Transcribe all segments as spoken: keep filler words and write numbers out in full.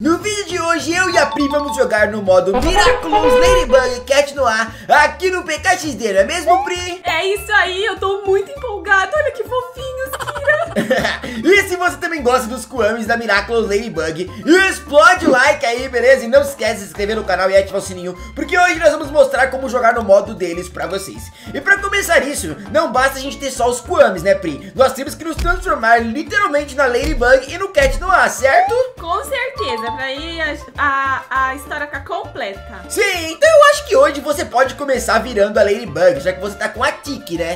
No vídeo de hoje, eu e a Pri vamos jogar no modo Miraculous Ladybug Cat Noir aqui no P K X D, não é mesmo, Pri? É isso aí, eu tô muito empolgada, olha que fofinhos, Kira. E se você também gosta dos Kuamis da Miraculous Ladybug, explode o like aí, beleza? E não se esquece de se inscrever no canal e ativar o sininho, porque hoje nós vamos mostrar como jogar no modo deles pra vocês. E pra começar isso, não basta a gente ter só os Kuamis, né, Pri? Nós temos que nos transformar literalmente na Ladybug e no Cat Noir, certo? Com certeza, pra ir a, a, a história ficar completa. Sim, então eu acho que hoje você pode começar virando a Ladybug, já que você tá com a Tiki, né?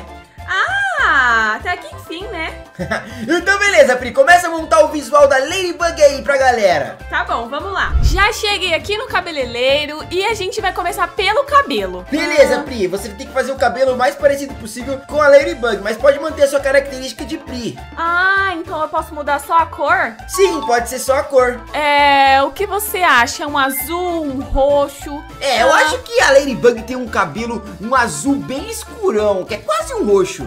Ah, até que enfim, né? Então beleza, Pri, começa a montar o visual da Ladybug aí pra galera. Tá bom, vamos lá. Já cheguei aqui no cabeleireiro e a gente vai começar pelo cabelo. Beleza, ah. Pri, você tem que fazer o cabelo o mais parecido possível com a Ladybug, mas pode manter a sua característica de Pri. Ah, então eu posso mudar só a cor? Sim, pode ser só a cor. É, o que você acha? Um azul, um roxo? É, eu ah. acho que a Ladybug tem um cabelo, um azul bem escurão, que é quase um roxo.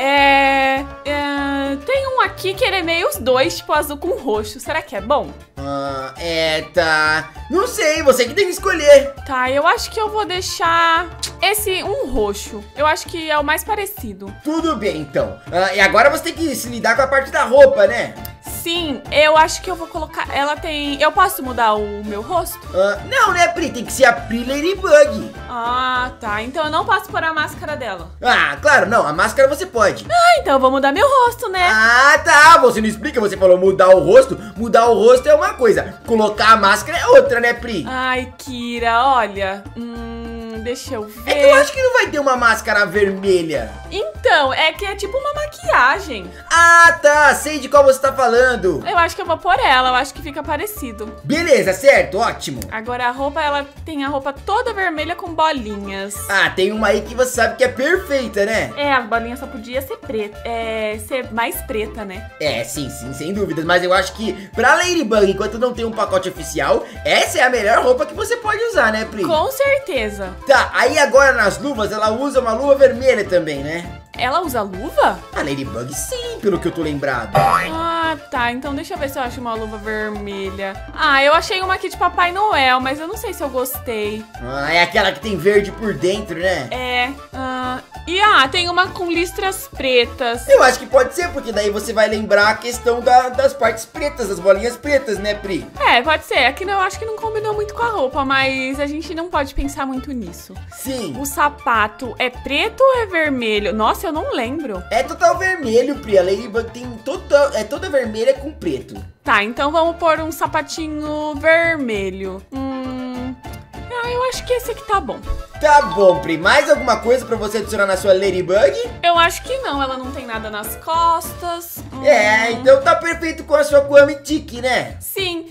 É, é... Tem um aqui que ele é meio os dois, tipo azul com roxo. Será que é bom? Ah, é, tá. Não sei, você que tem que escolher. Tá, eu acho que eu vou deixar esse um roxo. Eu acho que é o mais parecido. Tudo bem, então. Ah, e agora você tem que se lidar com a parte da roupa, né? Sim, eu acho que eu vou colocar... Ela tem... Eu posso mudar o meu rosto? Ah, não, né, Pri? Tem que ser a Pri Ladybug. Ah, tá. Então eu não posso pôr a máscara dela. Ah, claro, não. A máscara você pode. Ah, então eu vou mudar meu rosto, né? Ah, tá. Você não explica. Você falou mudar o rosto. Mudar o rosto é uma coisa. Colocar a máscara é outra, né, Pri? Ai, Kira, olha... Hum... Deixa eu ver. É que eu acho que não vai ter uma máscara vermelha. Então, é que é tipo uma maquiagem. Ah, tá. Sei de qual você tá falando. Eu acho que eu vou pôr ela. Eu acho que fica parecido. Beleza, certo. Ótimo. Agora a roupa, ela tem a roupa toda vermelha com bolinhas. Ah, tem uma aí que você sabe que é perfeita, né? É, as bolinhas só podia ser preta. É, ser mais preta, né? É, sim, sim, sem dúvidas. Mas eu acho que pra Ladybug, enquanto não tem um pacote oficial, essa é a melhor roupa que você pode usar, né, Pri? Com certeza. Tá, aí agora nas luvas, ela usa uma luva vermelha também, né? Ela usa luva? A Ladybug sim, pelo que eu tô lembrado. Ah, tá. Então deixa eu ver se eu acho uma luva vermelha. Ah, eu achei uma aqui de Papai Noel, mas eu não sei se eu gostei. Ah, é aquela que tem verde por dentro, né? É. Ah, e ah, tem uma com listras pretas. Eu acho que pode ser, porque daí você vai lembrar a questão da, das partes pretas, das bolinhas pretas, né, Pri? É, pode ser. Aqui eu acho que não combinou muito com a roupa, mas a gente não pode pensar muito nisso. Sim. O sapato é preto ou é vermelho? Nossa, eu não lembro. É total vermelho, Pri. A Ladybug tem toda, é toda vermelha com preto. Tá, então vamos pôr um sapatinho vermelho. Hum... Ah, eu acho que esse aqui tá bom. Tá bom, Pri. Mais alguma coisa pra você adicionar na sua Ladybug? Eu acho que não. Ela não tem nada nas costas. Hum... É, então tá perfeito com a sua Kwami Tiki, né? Sim.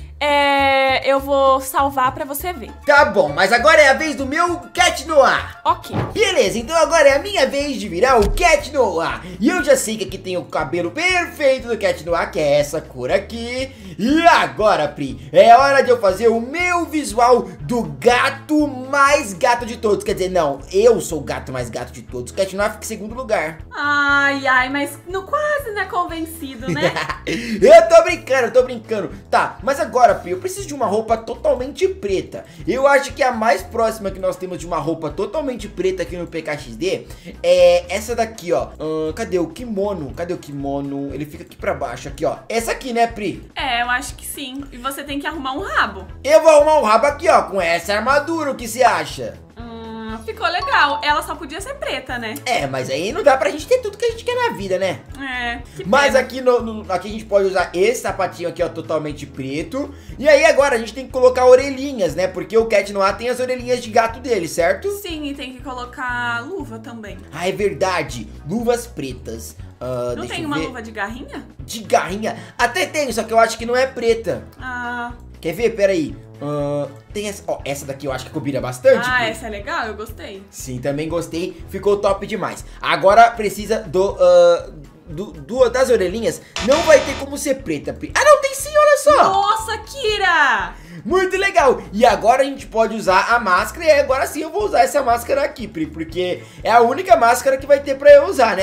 É, eu vou salvar pra você ver. Tá bom, mas agora é a vez do meu Cat Noir. Ok. Beleza, então agora é a minha vez de virar o Cat Noir. E eu já sei que aqui tem o cabelo perfeito do Cat Noir, que é essa cor aqui. E agora, Pri, é hora de eu fazer o meu visual do gato mais gato de todos. Quer dizer, não, eu sou o gato mais gato de todos. O Cat Noir fica em segundo lugar. Ai, ai, mas no, quase não é convencido, né? Eu tô brincando, eu tô brincando. Tá, mas agora, Pri, eu preciso de uma roupa totalmente preta. Eu acho que a mais próxima que nós temos de uma roupa totalmente preta aqui no P K X D é essa daqui, ó. Hum, cadê o kimono? Cadê o kimono? Ele fica aqui pra baixo, aqui, ó. Essa aqui, né, Pri? É, eu acho que sim. E você tem que arrumar um rabo. Eu vou arrumar um rabo aqui, ó, com essa armadura. O que você acha? Hum, ficou legal. Ela só podia ser preta, né? É, mas aí não dá pra gente ter tudo que a gente quer na vida, né? É. Mas aqui, no, no, aqui a gente pode usar esse sapatinho aqui, ó, totalmente preto. E aí agora a gente tem que colocar orelhinhas, né? Porque o Cat Noir tem as orelhinhas de gato dele, certo? Sim, e tem que colocar luva também. Ah, é verdade. Luvas pretas. Uh, não tem uma ver. luva de garrinha? De garrinha? Até tem, só que eu acho que não é preta. Ah. Quer ver? Pera aí. Uh, tem essa, ó, essa daqui eu acho que combina bastante. Ah, Pri. essa é legal, eu gostei. Sim, também gostei, ficou top demais. Agora precisa do, uh, do, do das orelhinhas, não vai ter como ser preta, Pri. Ah, não, tem sim, olha só. Nossa, Kira! Muito legal. E agora a gente pode usar a máscara, e agora sim eu vou usar essa máscara aqui, Pri, porque é a única máscara que vai ter pra eu usar, né?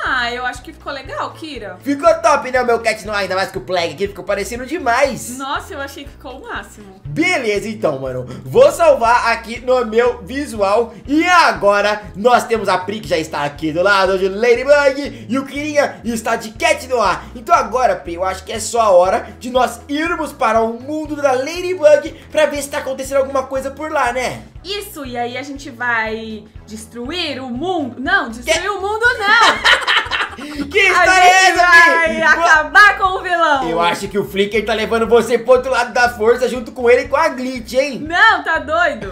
Ah, eu acho que ficou legal, Kira. Ficou top, né, o meu Cat Noir? Ainda mais que o Plague aqui ficou parecendo demais. Nossa, eu achei que ficou o máximo. Beleza, então, mano. Vou salvar aqui no meu visual. E agora nós temos a Pri, que já está aqui do lado de Ladybug. E o Kirinha está de Cat Noir. Então agora, Pri, eu acho que é só a hora de nós irmos para o mundo da Ladybug pra ver se tá acontecendo alguma coisa por lá, né? Isso, e aí a gente vai destruir o mundo. Não, destruir que? o mundo não. Que história é essa, vai acabar com o vilão. Eu acho que o Flicker tá levando você pro outro lado da força junto com ele e com a Glitch, hein? Não, tá doido?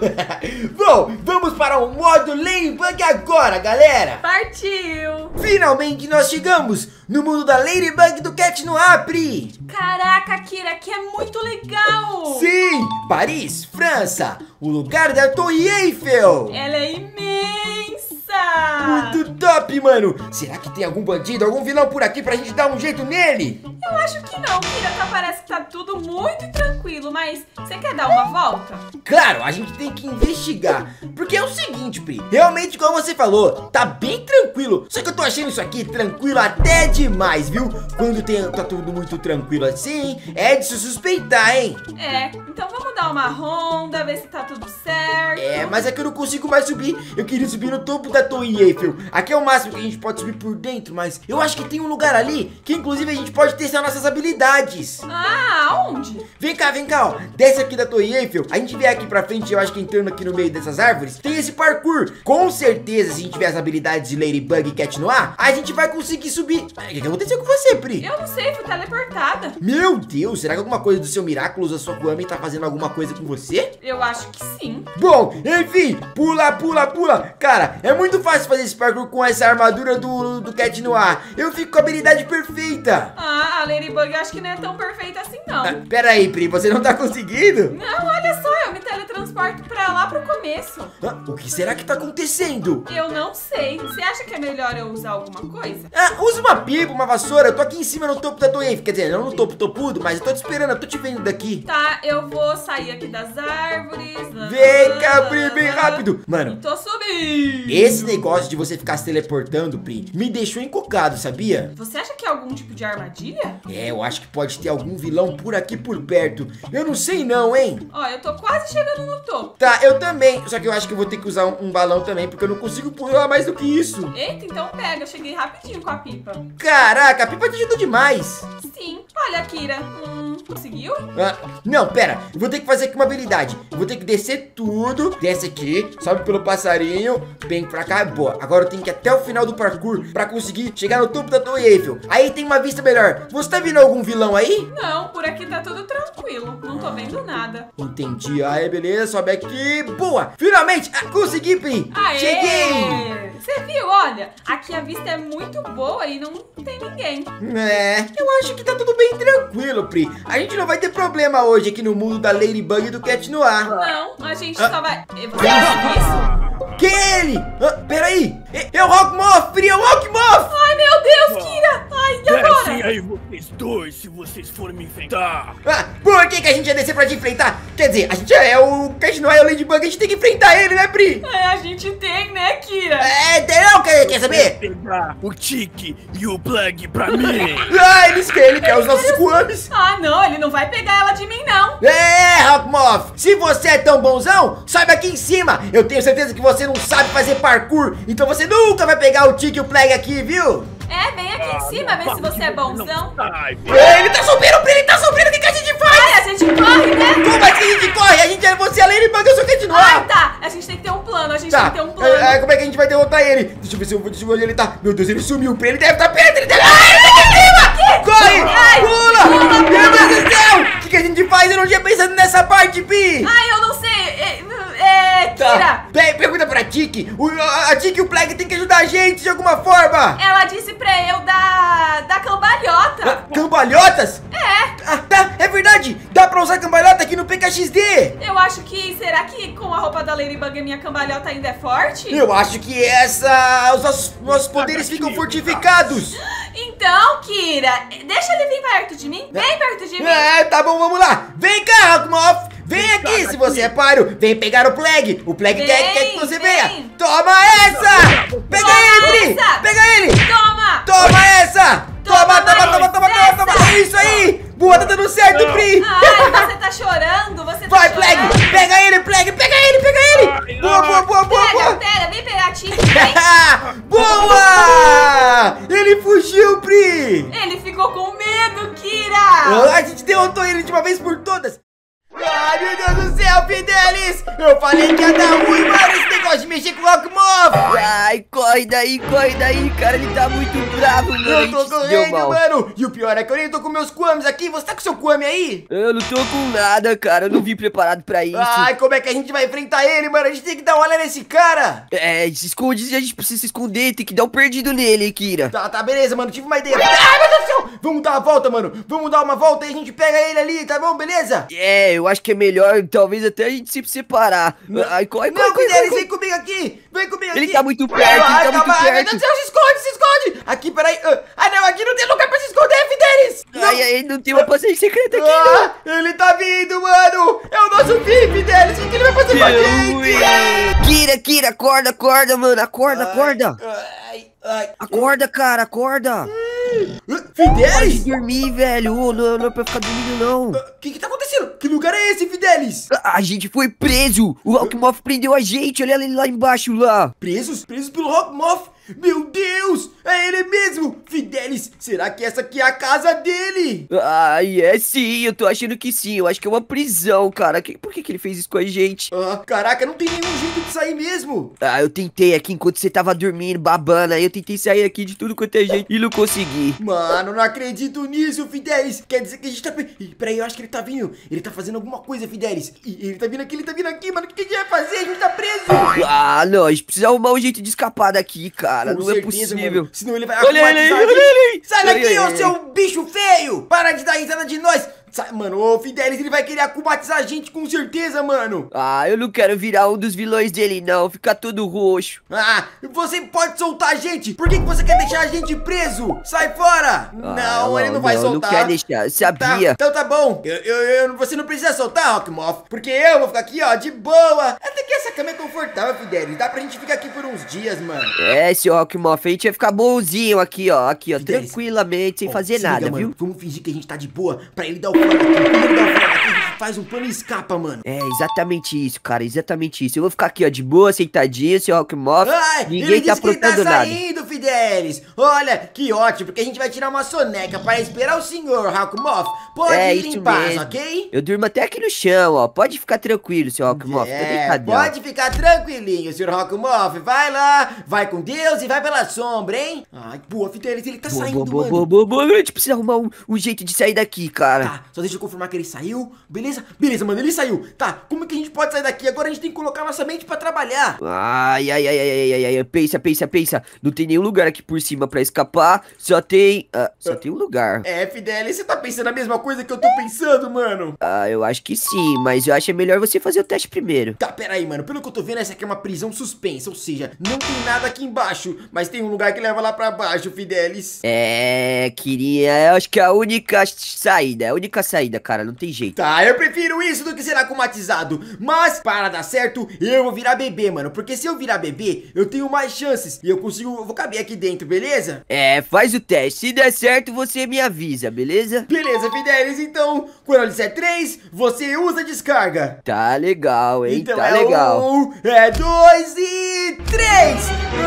Bom, vamos para o modo Ladybug agora, galera. Partiu. Finalmente nós chegamos no mundo da Ladybug do Cat Noir, Pri. Caraca, Kira, aqui é muito legal. Sim, Paris, França, o lugar da Torre Eiffel. Ela é imensa. Muito top, mano. Será que tem algum bandido, algum vilão por aqui pra gente dar um jeito nele? Eu acho que não, Kira, tá, parece que tá tudo muito tranquilo, mas você quer dar uma volta? Claro, a gente tem que investigar. Porque é o seguinte, Pri, realmente como você falou, tá bem tranquilo. Só que eu tô achando isso aqui tranquilo até demais, viu? Quando tem, tá tudo muito tranquilo assim, é de se suspeitar, hein? É, então vamos dar uma ronda, ver se tá tudo certo. É, mas é que eu não consigo mais subir. Eu queria subir no topo da Torre Eiffel. Aqui é o máximo que a gente pode subir por dentro, mas eu acho que tem um lugar ali que inclusive a gente pode testar nossas habilidades. Ah, aonde? Vem cá, vem cá, ó. Desce aqui da Torre Eiffel. A gente vem aqui pra frente, eu acho que entrando aqui no meio dessas árvores, tem esse parkour. Com certeza, se a gente tiver as habilidades de Ladybug e Cat Noir, a gente vai conseguir subir. O que aconteceu com você, Pri? Eu não sei, fui teleportada. Meu Deus, será que alguma coisa do seu Miraculous, a sua Kwame, tá fazendo alguma coisa com você? Eu acho que sim. Bom, enfim, pula, pula, pula. Cara, é muito fácil fazer esse parkour com essa armadura do, do Cat Noir. Eu fico com a habilidade perfeita. Ah, a Ladybug acho que não é tão perfeita assim, não. Ah, pera aí, Pri, você não tá conseguindo? Não, olha só, eu me teletransporto pra lá pro começo. Ah, o que será que tá acontecendo? Eu não sei. Você acha que é melhor eu usar alguma coisa? Ah, usa uma pipa, uma vassoura. Eu tô aqui em cima no topo da Torre Eiffel. Quer dizer, não no topo topudo, mas eu tô te esperando, eu tô te vendo daqui. Tá, eu vou sair aqui das árvores. Vem cá, Pri, bem rápido. Mano, tô subindo. Esse negócio de você ficar se teleportando, Pri, me deixou encucado, sabia? Você acha que é algum tipo de armadilha? É, eu acho que pode ter algum vilão por aqui por perto. Eu não sei não, hein? Ó, eu tô quase chegando no topo. Tá, eu também. Só que eu acho que eu vou ter que usar um, um balão também, porque eu não consigo pular mais do que isso. Eita, então pega. Eu cheguei rapidinho com a pipa. Caraca, a pipa te ajuda demais. Sim. Olha, Kira. Hum, conseguiu? Ah, não, pera. Eu vou ter que fazer aqui uma habilidade. Eu vou ter que descer tudo. Desce aqui, sobe pelo passarinho, vem pra cá. Boa, agora eu tenho que ir até o final do parkour pra conseguir chegar no topo da Torre Eiffel. Aí tem uma vista melhor. Você tá vendo algum vilão aí? Não, por aqui tá tudo tranquilo. Não tô vendo nada. Entendi. Aí, beleza, sobe aqui. Boa, finalmente, ah, consegui, Pri. Aê! Cheguei. Você viu? Olha, aqui a vista é muito boa e não tem ninguém. É, eu acho que tá tudo bem tranquilo, Pri. A gente não vai ter problema hoje aqui no mundo da Ladybug e do Cat Noir. Não, a gente Ah. só vai... Você acha isso? Quem é ele? Ah, peraí. É, é o Hawkmoth, Pri, é o Hawkmoth. Ai, meu Deus, Kira! Ai, e agora? Descem aí vocês dois, se vocês forem me enfrentar. Ah, por que que a gente ia descer pra te enfrentar? Quer dizer, a gente é o Cat Noir e o Ladybug, a gente tem que enfrentar ele, né, Pri? É, a gente tem, né, Kira? É, tem não, quer, quer saber? Pegar o Tiki e o Plague pra mim. Ah, eles querem, ele quer os nossos Kwames. Ah, não, ele não vai pegar ela de mim, não. É, Hawkmoth, se você é tão bonzão, sobe aqui em cima. Eu tenho certeza que você não sabe fazer parkour, então você nunca vai pegar o Tiki e o Plague aqui, viu? É, vem aqui em cima, vê se você é bonzão. É, ele tá subindo, Pri, ele tá subindo, o que que a gente faz? Ai, a gente corre, né? Como assim a gente corre? A gente é você, a Ladybug, eu sou o Cat Noir. Ai, tá, a gente tem que ter um plano, a gente Tá, tem que ter um plano. é, é, como é que a gente vai derrotar ele? Deixa eu ver se eu deixa eu ver onde ele tá. Meu Deus, ele sumiu, Pri, ele deve estar perto, ele deve... Ai, ele tá aqui em cima! Corre! Ai, pula! pula, Meu Deus do céu! O que que a gente faz? Eu não tinha pensado nessa parte, Pi! Ai, eu não sei, é, é Kira, Tá. Pe- Pergunta pra Tiki. O, a, a Tiki e o Plague tem que ajudar a gente de alguma forma. ela disse pra eu dar, dar cambalhota. Ah, cambalhotas? É, Ah, tá, é verdade. Dá pra usar cambalhota aqui no P K X D. eu acho que, será que com a roupa da Ladybug a minha cambalhota ainda é forte? Eu acho que essa... Os nossos, nossos poderes ficam fortificados. Então, Kira, deixa ele vir perto de mim, vem perto de mim. É, tá bom, vamos lá. Vem cá, Hawkmoth. Vem aqui, se você você é páreo. Vem pegar o Plague. O Plague Vem, quer, quer que você vem. venha. Toma essa! Pega Toma ele, Pri! essa. Pega ele! Toma! Toma essa! Toma, Toma toma, mais toma, toma, dessa. toma, toma! Isso aí! Boa, tá dando certo, Pri! Ai, você tá chorando, você Vai, tá Plague! chorando. Pega ele, Plague! Pega ele, pega ele! Boa, boa, boa, boa, Pega, boa! pega, vem pegar a Tiff, vem. Boa! Ele fugiu, Pri! Ele ficou com medo, Kira. Ah, a gente derrotou ele de uma vez por todas! Ai, meu Deus do céu, Fidelis! Eu falei que ia dar ruim, mano, esse negócio de mexer com o Rockmoth! Ai, corre daí, corre daí, cara, ele tá muito bravo, mano. Eu a tô gente se deu correndo, mal. mano! E o pior é que eu nem tô com meus Kwames aqui, você tá com seu Kwame aí? Eu não tô com nada, cara, eu não vim preparado pra isso. Ai, como é que a gente vai enfrentar ele, mano? A gente tem que dar uma olhada nesse cara! É, se esconde, a gente precisa se esconder, tem que dar um perdido nele, Kira. Tá, tá, beleza, mano, tive uma ideia. Ai, meu Deus do céu! Vamos dar uma volta, mano! Vamos dar uma volta e a gente pega ele ali, tá bom? Beleza? É, eu acho que é melhor, talvez até a gente se separar. Ai, corre, corre, Não, corre, Fidelis, corre. vem comigo aqui! Vem comigo Ele aqui! tá muito perto, ele tá muito Ai, meu perto. Deus do céu, se esconde, se esconde! Aqui, peraí! Ah, não, aqui não tem lugar pra se esconder, Fidelis! Ai, ai, não tem uma passagem secreta aqui, não. Ah, ele tá vindo, mano! É o nosso fim, Fidelis! O que, que ele vai fazer com a gente? Kira, Kira, acorda, acorda, mano, acorda, acorda. Ai, ai. Acorda, cara, acorda. Para de Fidelis? dormir, velho. Ô, não, não é pra ficar dormindo, não. O que que tá acontecendo? Que lugar é esse, Fidelis? A gente foi preso. O Rockmoth prendeu a gente. Olha ele lá embaixo, lá. Presos? Presos pelo Rockmoth? Meu Deus! É ele mesmo! Fidelis, será que essa aqui é a casa dele? Ai, é sim. Eu tô achando que sim. Eu acho que é uma prisão, cara. Que- Por que, que ele fez isso com a gente? Ah, caraca, não tem nenhum jeito de sair mesmo! Ah, eu tentei aqui enquanto você tava dormindo, babando. Aí eu tentei sair aqui de tudo quanto é jeito e não consegui. Mano, não acredito nisso, Fidelis! Quer dizer que a gente tá... Ih, peraí, eu acho que ele tá vindo. Ele tá fazendo alguma coisa, Fidelis. Ih, ele tá vindo aqui, ele tá vindo aqui, mano. O que a gente vai fazer? A gente tá preso! Ah, não. A gente precisa arrumar um jeito de escapar daqui, cara. Com não é certeza, possível. mano. Senão ele vai Olha ele aí, acomatizar a olha gente. ele aí. Sai daqui, Olha ô ele. seu bicho feio! Para de dar risada de nós! Sai, mano, ô Fidelis, ele vai querer acomatizar a gente com certeza, mano! Ah, eu não quero virar um dos vilões dele, não. Ficar todo roxo. Ah, você pode soltar a gente! Por que, que você quer deixar a gente preso? Sai fora! Ah, não, ele não vai soltar. Não quer deixar, eu Tá, sabia. então tá bom. Eu, eu, eu- você não precisa soltar, Rockmoth, porque eu vou ficar aqui, ó, de boa. Até que essa cama é confortável, Fidelis. Dá pra gente ficar aqui por uns dias, mano. É, seu Rockmoth, a gente vai ficar bonzinho aqui, ó. Aqui, ó, Fidelis. tranquilamente, sem Ó, fazer se liga, nada, mano. viu? Vamos fingir que a gente tá de boa pra ele dar o fora daqui. Quando ele dar o fora daqui, a gente faz um plano e escapa, mano. É, exatamente isso, cara, exatamente isso. Eu vou ficar aqui, ó, de boa, sentadinho, seu Rockmoth. Ai, Ninguém ele tá disse que ele tá aprontando nada. saindo, Fidelis. Olha, que ótimo, porque a gente vai tirar uma soneca para esperar o senhor Rockmoth. Pode É, ir isso em paz, mesmo. ok? Eu durmo até aqui no chão, ó. Pode ficar tranquilo, seu Rockmoth. Tá É, deitadão. pode ficar tranquilinho, senhor Rockmoth. Vai lá, vai com Deus e vai pela sombra, hein? Ai, boa, Fidelis, ele tá Boa, saindo, boa, boa, mano. boa, boa, boa. A gente precisa arrumar um, um jeito de sair daqui, cara. Tá, só deixa eu confirmar que ele saiu. Beleza? Beleza, mano, ele saiu. Tá, como é que a gente pode sair daqui? Agora a gente tem que colocar nossa mente pra trabalhar. Ai, ai, ai, ai, ai, ai, ai, ai, pensa, pensa, pensa. Não tem nenhum lugar aqui por cima pra escapar. Só tem. ah, só tem um lugar. É, Fidelis, você tá pensando a mesma coisa que eu tô pensando, mano? Ah, eu acho que sim, mas eu acho que é melhor você fazer o teste primeiro. Tá, pera aí, mano. Pelo que eu tô vendo, essa aqui é uma prisão suspensa. Ou seja, não tem nada aqui embaixo. Mas tem um lugar que leva lá pra baixo, Fidelis. É, queria. Eu acho que é a única saída. É a única saída, cara. Não tem jeito. Tá, eu prefiro isso do que ser acomatizado. Mas, para dar certo, eu vou virar bebê, mano. Porque se eu virar bebê, eu tenho mais chances. E eu consigo, eu vou caber aqui dentro, beleza? É, faz o teste. Se der certo, você me avisa, beleza? Beleza, Fidelis. Então, quando eu disser três, você usa a descarga. Tá legal, hein? Então tá é legal. um, é dois e três.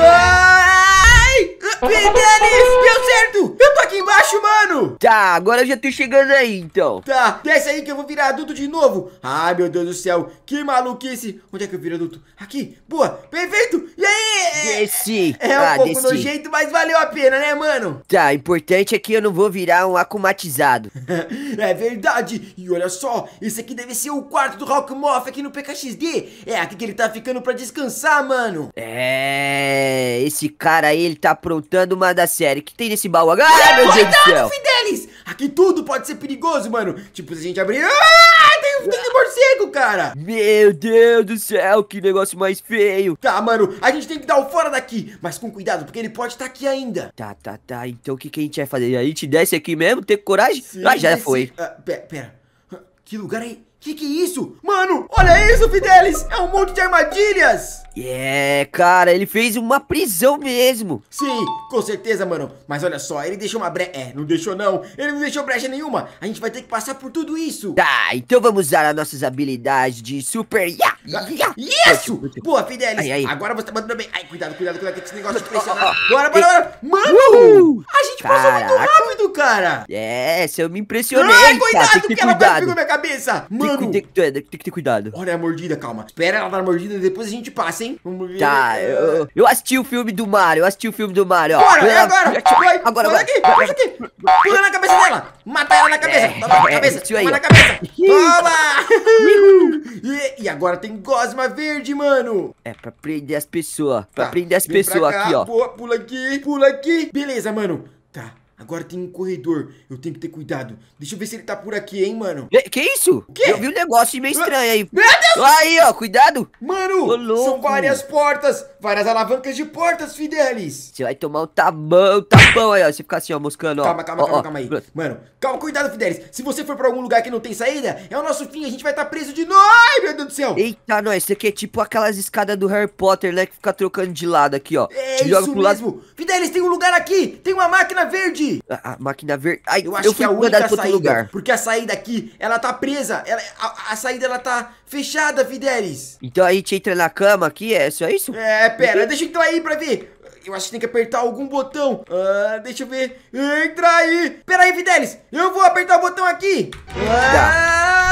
Ai! Fidelis, deu certo. Eu tô aqui embaixo, mano. Tá, agora eu já tô chegando aí, então. Tá, desce aí que eu vou virar adulto de novo. Ai, meu Deus do céu, que maluquice. Onde é que eu viro adulto? Aqui, boa, perfeito. E aí? Desci. É um Ah, pouco desci. nojento, mas valeu a pena, né, mano? Tá, importante é que eu não vou virar um acomatizado. É verdade. E olha só, esse aqui deve ser o quarto do Rockmoth aqui no P K X D. É aqui que ele tá ficando pra descansar, mano. É, esse cara aí, ele tá aprontando uma da série. O que tem nesse baú? Ah, meu Deus do céu. Cuidado, Fidelis! Aqui tudo pode ser perigoso, mano. Tipo, se a gente abrir... Ah, tem, tem morcego, cara. Meu Deus do céu, que negócio mais feio. Tá, mano, a gente tem que dar o fora daqui. Mas com cuidado, porque ele pode estar aqui ainda. Tá, tá, tá. Então o que, que a gente vai fazer? A gente desce aqui mesmo? Tem coragem? Sim, ah, já mas foi. sim. Ah, pera, pera. Que lugar aí? Que que é isso? Mano, olha isso, isso, Fidelis? É um monte de armadilhas. É, cara, ele fez uma prisão mesmo. Sim, com certeza, mano. Mas olha só, ele deixou uma brecha. É, não deixou não. Ele não deixou brecha nenhuma. A gente vai ter que passar por tudo isso. Tá, então vamos usar as nossas habilidades de super... Ya, ya. Isso! Boa, Fidelis. Ai, ai. Agora você tá mandando bem. Ai, cuidado, cuidado, cuidado com esse negócio de Ó, pressionar. ó. Bora, bora, bora. Mano, Uhul. a gente passou muito Caraca. rápido, cara. É, se eu me impressionei, Ai, cara. cuidado, Tem que que ter ela quase cuidado. pegou minha cabeça. Tem, Mano, que- tem, que ter- tem que ter cuidado. olha a mordida, calma. Espera ela dar a mordida e depois a gente passa, hein? Vamos ver. Tá, eu, eu assisti o filme do Mario, eu assisti o filme do Mario, ó. Bora, é agora! Vai, Agora, vai vai. aqui, vai aqui! Pula na cabeça dela! Mata ela na cabeça! É, Toma na é, cabeça! isso aí, Toma ó. na cabeça! Toma! e, e agora tem gosma verde, mano! É pra prender as pessoas, pra Tá, prender as vem pra pessoas cá, aqui, ó. Boa, pula aqui, pula aqui! Beleza, mano! Tá, agora tem um corredor, eu tenho que ter cuidado. Deixa eu ver se ele tá por aqui, hein, mano? Que, que isso? quê? Eu vi um negócio meio estranho aí. Meu Deus! Aí, ó, cuidado. Mano, Ô, louco. são várias portas, várias alavancas de portas, Fidelis! Você vai tomar um tapão, tapão aí, ó. Você fica assim, ó, moscando, ó. Calma, calma, Ó, calma, ó. calma aí. Mano, calma, cuidado, Fidelis. Se você for pra algum lugar que não tem saída, é o nosso fim, a gente vai estar preso de novo. Ai, meu Deus do céu. Eita, nós, isso aqui é tipo aquelas escadas do Harry Potter, né? Que fica trocando de lado aqui, ó. É Te joga isso pro lado. mesmo. Fidelis, tem um lugar aqui. Tem uma máquina verde. A, a máquina verde. Ai, Eu acho eu que fui é a mandado única pra outro saída. lugar. Porque a saída aqui, ela tá presa. Ela, a, a saída, ela tá fechada, Fidelis. Então a gente entra na cama aqui, é só isso? É, pera, deixa eu entrar aí pra ver. Eu acho que tem que apertar algum botão. Ah, deixa eu ver. Entra aí. Pera aí, Fidelis. Eu vou apertar o botão aqui. Ah,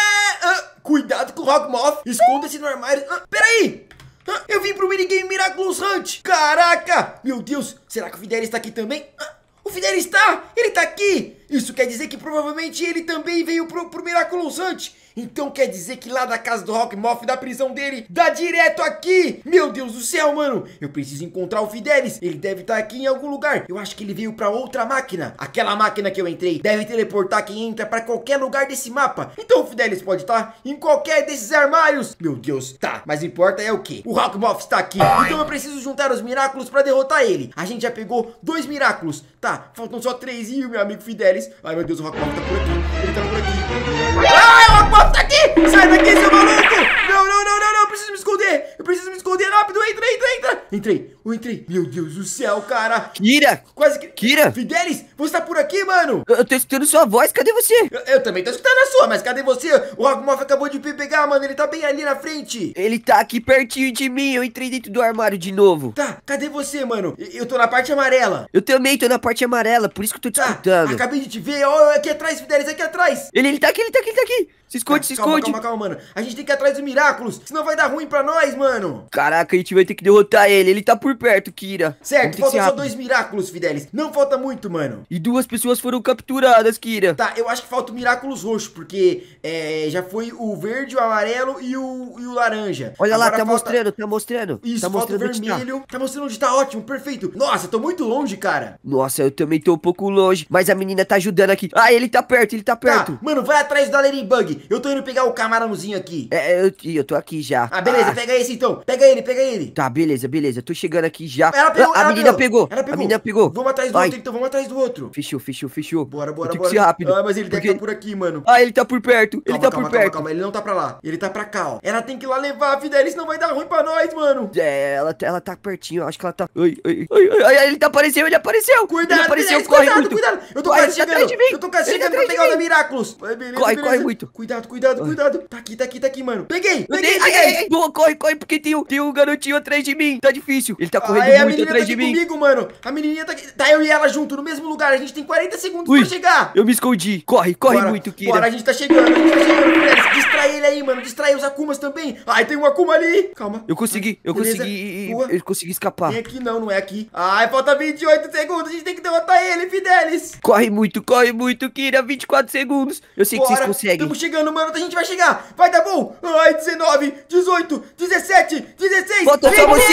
ah, cuidado com o Rockmoth. Esconda-se no armário. Ah, pera aí. Ah, eu vim pro minigame Miraculous Hunt. Caraca. Meu Deus. Será que o Fidelis tá aqui também? Ah, o Fidelis tá. Ele tá aqui. Isso quer dizer que provavelmente ele também veio pro, pro Miraculous Hunt. Então quer dizer que lá da casa do Rockmoth, da prisão dele, dá direto aqui. Meu Deus do céu, mano. Eu preciso encontrar o Fidelis. Ele deve estar aqui em algum lugar. Eu acho que ele veio pra outra máquina. Aquela máquina que eu entrei deve teleportar quem entra pra qualquer lugar desse mapa. Então o Fidelis pode estar em qualquer desses armários. Meu Deus, tá. Mas importa é o quê? O Rockmoth está aqui. Então eu preciso juntar os Miraculous pra derrotar ele. A gente já pegou dois Miraculous. Tá, faltam só três. E o meu amigo Fidelis. Ai, meu Deus, o Rockmoth tá por aqui. Ele tá por aqui. Ai, o Rockmoth tá aqui! Sai daqui, seu maluco! Não, não, não, não, não, eu preciso me esconder! Eu preciso me esconder rápido! Entra, entra, entra! Entrei, eu entrei! Meu Deus do céu, cara! Kira! Quase que... Kira! Fidelis, você tá por aqui, mano? Eu, eu tô escutando sua voz, cadê você? Eu, eu também tô escutando a sua, mas cadê você? O Rockmoth acabou de me pegar, mano, ele tá bem ali na frente! Ele tá aqui pertinho de mim, eu entrei dentro do armário de novo. Tá, cadê você, mano? Eu, eu tô na parte amarela! Eu também tô na parte amarela, por isso que eu tô te Tá, escutando. acabei de te ver, ó, aqui atrás, Fidelis, aqui atrás! Ele, ele tá aqui, ele tá aqui, ele tá aqui. Se esconde, Tá, se calma, esconde. calma, calma, mano. A gente tem que ir atrás dos Miraculous, senão vai dar ruim pra nós, mano. Caraca, a gente vai ter que derrotar ele. Ele tá por perto, Kira. Vamos Certo, ter que ser faltam só rápido. dois Miraculous, Fidelis. Não falta muito, mano. E duas pessoas foram capturadas, Kira. Tá, eu acho que falta o Miraculous roxo, porque é, já foi o verde, o amarelo e o, e o laranja. Olha lá, Agora tá falta- mostrando, tá mostrando. Isso, tá falta o mostrando onde tá. vermelho. Tá mostrando onde tá, ótimo, perfeito. Nossa, tô muito longe, cara. Nossa, eu também tô um pouco longe, mas a menina tá ajudando aqui. Ah, ele tá perto, ele tá perto. Tá, mano, vai atrás do Ladybug. Eu tô indo pegar o camarãozinho aqui. É, eu, eu tô aqui já. Ah, beleza, pega esse então. Pega ele, pega ele. Tá, beleza, beleza. Eu tô chegando aqui já. Ela pegou, Ah, a ela menina pegou. Ela pegou. A menina pegou. Vamos atrás do Ai. outro, então, vamos atrás do outro. Fechou, fechou, fechou. Bora, bora, eu tenho bora. que ser rápido. Ah, mas ele deve porque- estar por aqui, mano. Ah, ele tá por perto. Ele Calma, tá calma, por calma, perto. calma, ele não tá pra lá. Ele tá pra cá, ó. Ela tem que ir lá levar, Fidelis, senão vai dar ruim pra nós, mano. É, ela, ela tá pertinho, eu acho que ela tá. Ai, ai, ai, ai, ai, ele tá apareceu, ele apareceu! Cuidado, ele apareceu, Fidelis, corre cuidado, muito. cuidado. Eu tô Corre, quase ele tá chegando. atrás de mim. Eu tô quase Ele tá chegando pra atrás de pegar o da mim. Miraculous. Vai, beleza, Corre, beleza. corre muito. Cuidado, cuidado, cuidado. Tá aqui, tá aqui, tá aqui, mano. Peguei, Eu peguei, dei- ai, peguei. ai, ai, boa, corre, corre, porque tem, um- tem um garotinho atrás de mim. Tá difícil. Ele tá correndo Aí a muito menina tá atrás aqui de mim. comigo, mano. A menininha tá aqui. Tá eu e ela junto no mesmo lugar. A gente tem quarenta segundos Ui, pra chegar. eu me escondi. Corre, corre Bora, muito, Kira. Bora, a gente tá chegando, a gente tá chegando, Fidelis. Distrai ele aí, mano. Distrai os Akumas também. Ai, tem um Akuma ali. Calma. Eu consegui, eu Beleza, consegui. boa. Eu consegui escapar. Vem aqui não, não é aqui. Ai, falta vinte e oito segundos. A gente tem que derrotar ele, Fidelis. Corre muito, corre muito, Kira. vinte e quatro segundos. Eu sei que vocês conseguem. Estamos chegando, mano. A gente vai chegar. Vai dar bom. Ai, dezenove, dezoito, dezessete, dezesseis. Falta só você.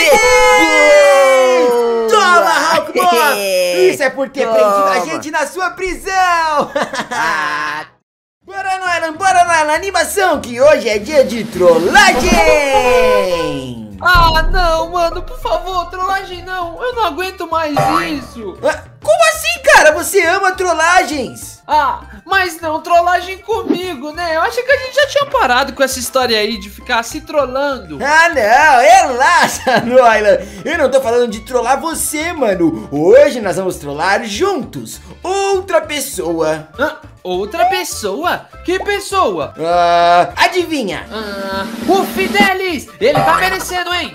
vinte! Boa! Toma, Hawkmoth! Isso é por ter Toma. prendido a gente na sua prisão. Ah, Bora, Noelan, bora lá na animação, que hoje é dia de trollagem. Ah, não, mano, por favor, trollagem não. Eu não aguento mais isso. Ah, como assim, cara? Você ama trollagens? Ah, mas não trollagem comigo, né? Eu achei que a gente já tinha parado com essa história aí de ficar se trollando. Ah, não, relaxa, Noila. Eu não tô falando de trollar você, mano. Hoje nós vamos trollar juntos outra pessoa. Ah, outra pessoa? Que pessoa? Ah, adivinha? Ah, o Fidelis! Ele tá merecendo, hein?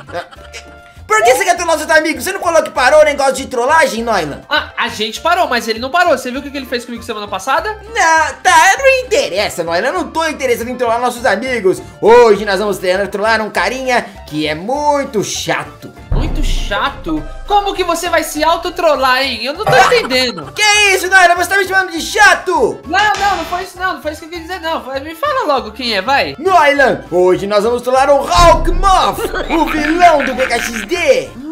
Por que você quer trollar seus amigos? Você não falou que parou o negócio de trollagem, Noila? Ah, a gente parou, mas ele não parou. Você viu o que ele fez comigo semana passada? Não, tá, não interessa, Noila. Eu não tô interessado em trollar nossos amigos. Hoje nós vamos treinar, trollar um carinha que é muito chato. Muito chato? Como que você vai se auto-trollar, hein? Eu não tô entendendo. Que isso, Noila? Você tá me chamando de chato? Não, não, não foi isso não. Não foi isso que eu quis dizer, não. Foi- Me fala logo quem é, vai. Noila, hoje nós vamos trollar o Hawkmoth, o vilão do B K X D.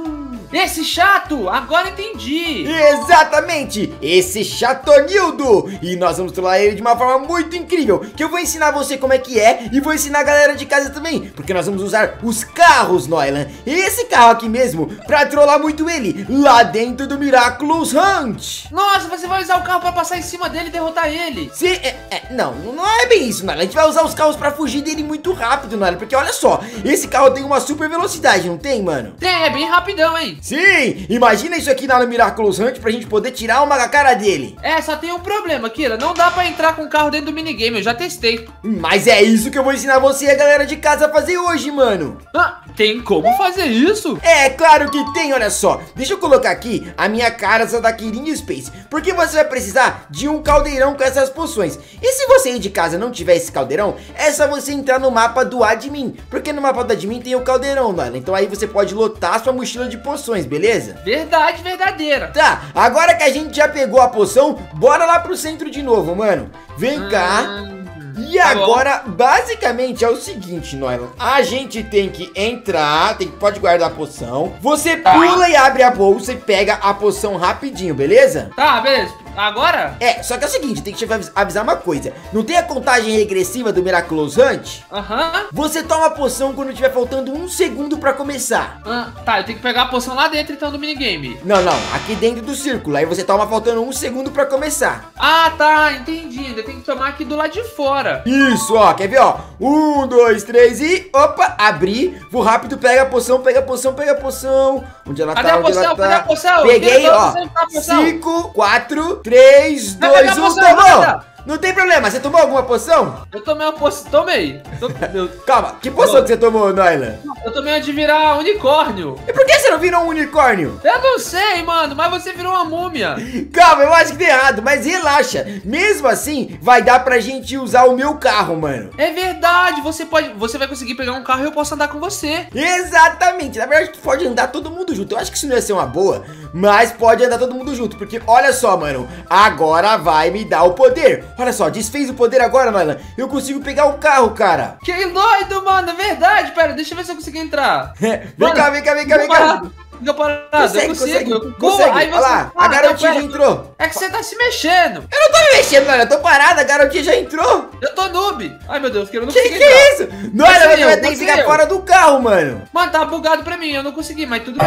Esse chato! Agora entendi. Exatamente, esse chatonildo. E nós vamos trollar ele de uma forma muito incrível, que eu vou ensinar você como é que é e vou ensinar a galera de casa também, porque nós vamos usar os carros, Noila. Esse carro aqui mesmo, pra trollar muito ele, lá dentro do Miraculous Hunt. Nossa, você vai usar o carro pra passar em cima dele e derrotar ele. Sim, é, é, não, não é bem isso, Noila. A gente vai usar os carros pra fugir dele muito rápido, Noila, porque olha só, esse carro tem uma super velocidade, não tem, mano? Tem, é bem rapidão, hein? Sim, imagina isso aqui lá no Miraculous Hunt pra gente poder tirar uma da cara dele. É, só tem um problema, Kira. Não dá pra entrar com o carro dentro do minigame, eu já testei. Mas é isso que eu vou ensinar você e a galera de casa a fazer hoje, mano. Ah, tem como fazer isso? É, claro que tem, olha só. Deixa eu colocar aqui a minha cara da Kirin Space, porque você vai precisar de um caldeirão com essas poções. E se você aí de casa não tiver esse caldeirão, é só você entrar no mapa do admin, porque no mapa do admin tem o caldeirão, mano. Então aí você pode lotar sua mochila de poções, beleza? Verdade verdadeira. Tá, agora que a gente já pegou a poção, bora lá pro centro de novo, mano. Vem cá. Hum, E tá bom. agora, basicamente, é o seguinte, Noila. A gente tem que entrar, tem, pode guardar a poção. Você pula e abre a bolsa e pega a poção rapidinho, beleza? Tá, beleza. Agora? É, só que é o seguinte, tem que te avis- avisar uma coisa. Não tem a contagem regressiva do Miraculous Hunt? Aham. Você toma a poção quando tiver faltando um segundo pra começar. Ah, tá, eu tenho que pegar a poção lá dentro então do minigame. Não, não, aqui dentro do círculo. Aí você toma faltando um segundo pra começar. Ah, tá, entendi. Eu tenho que tomar aqui do lado de fora. Isso, ó, quer ver, ó? Um, dois, três e... Opa, abri. Vou rápido, pega a poção, pega a poção, pega a poção. Onde ela Cadê tá, a onde poção? ela Cadê tá? a poção? Peguei, Cadê a ó. poção? Cadê a poção? Cinco, quatro, três, Vai dois, pegar a um, poção, tomou! rápida. Não tem problema, você tomou alguma poção? Eu tomei uma poção. Tomei. Tô- Eu, Calma, que poção que você tomou, Noila? eu tomei uma de virar unicórnio. E por que você não virou um unicórnio? Eu não sei, mano, mas você virou uma múmia. Calma, eu acho que deu errado, mas relaxa. Mesmo assim, vai dar pra gente usar o meu carro, mano. É verdade, você pode. Você vai conseguir pegar um carro e eu posso andar com você. Exatamente, na verdade pode andar todo mundo junto. Eu acho que isso não ia ser uma boa, mas pode andar todo mundo junto, porque olha só, mano, agora vai me dar o poder. Olha só, desfez o poder agora, Noila. Eu consigo pegar o carro, cara. Que doido, mano, é verdade. Pera, deixa eu ver se eu consigo entrar. Vem Mano, cá, vem cá, vem cá, fica vem cá. parado, Fica parado, Consegue, eu consigo. consegue, eu- consegue. Aí Olha você- lá, Ah, a garotinha não, já pera. entrou. É que você tá se mexendo. Eu não tô me mexendo, Noila, eu tô parada, a garotinha já entrou. Eu tô noob. Ai, meu Deus, que eu não Que consegui que entrar. é isso? Noila, Você você eu, vai ter que você ficar eu. fora do carro, mano. Mano, tá bugado pra mim, eu não consegui, mas tudo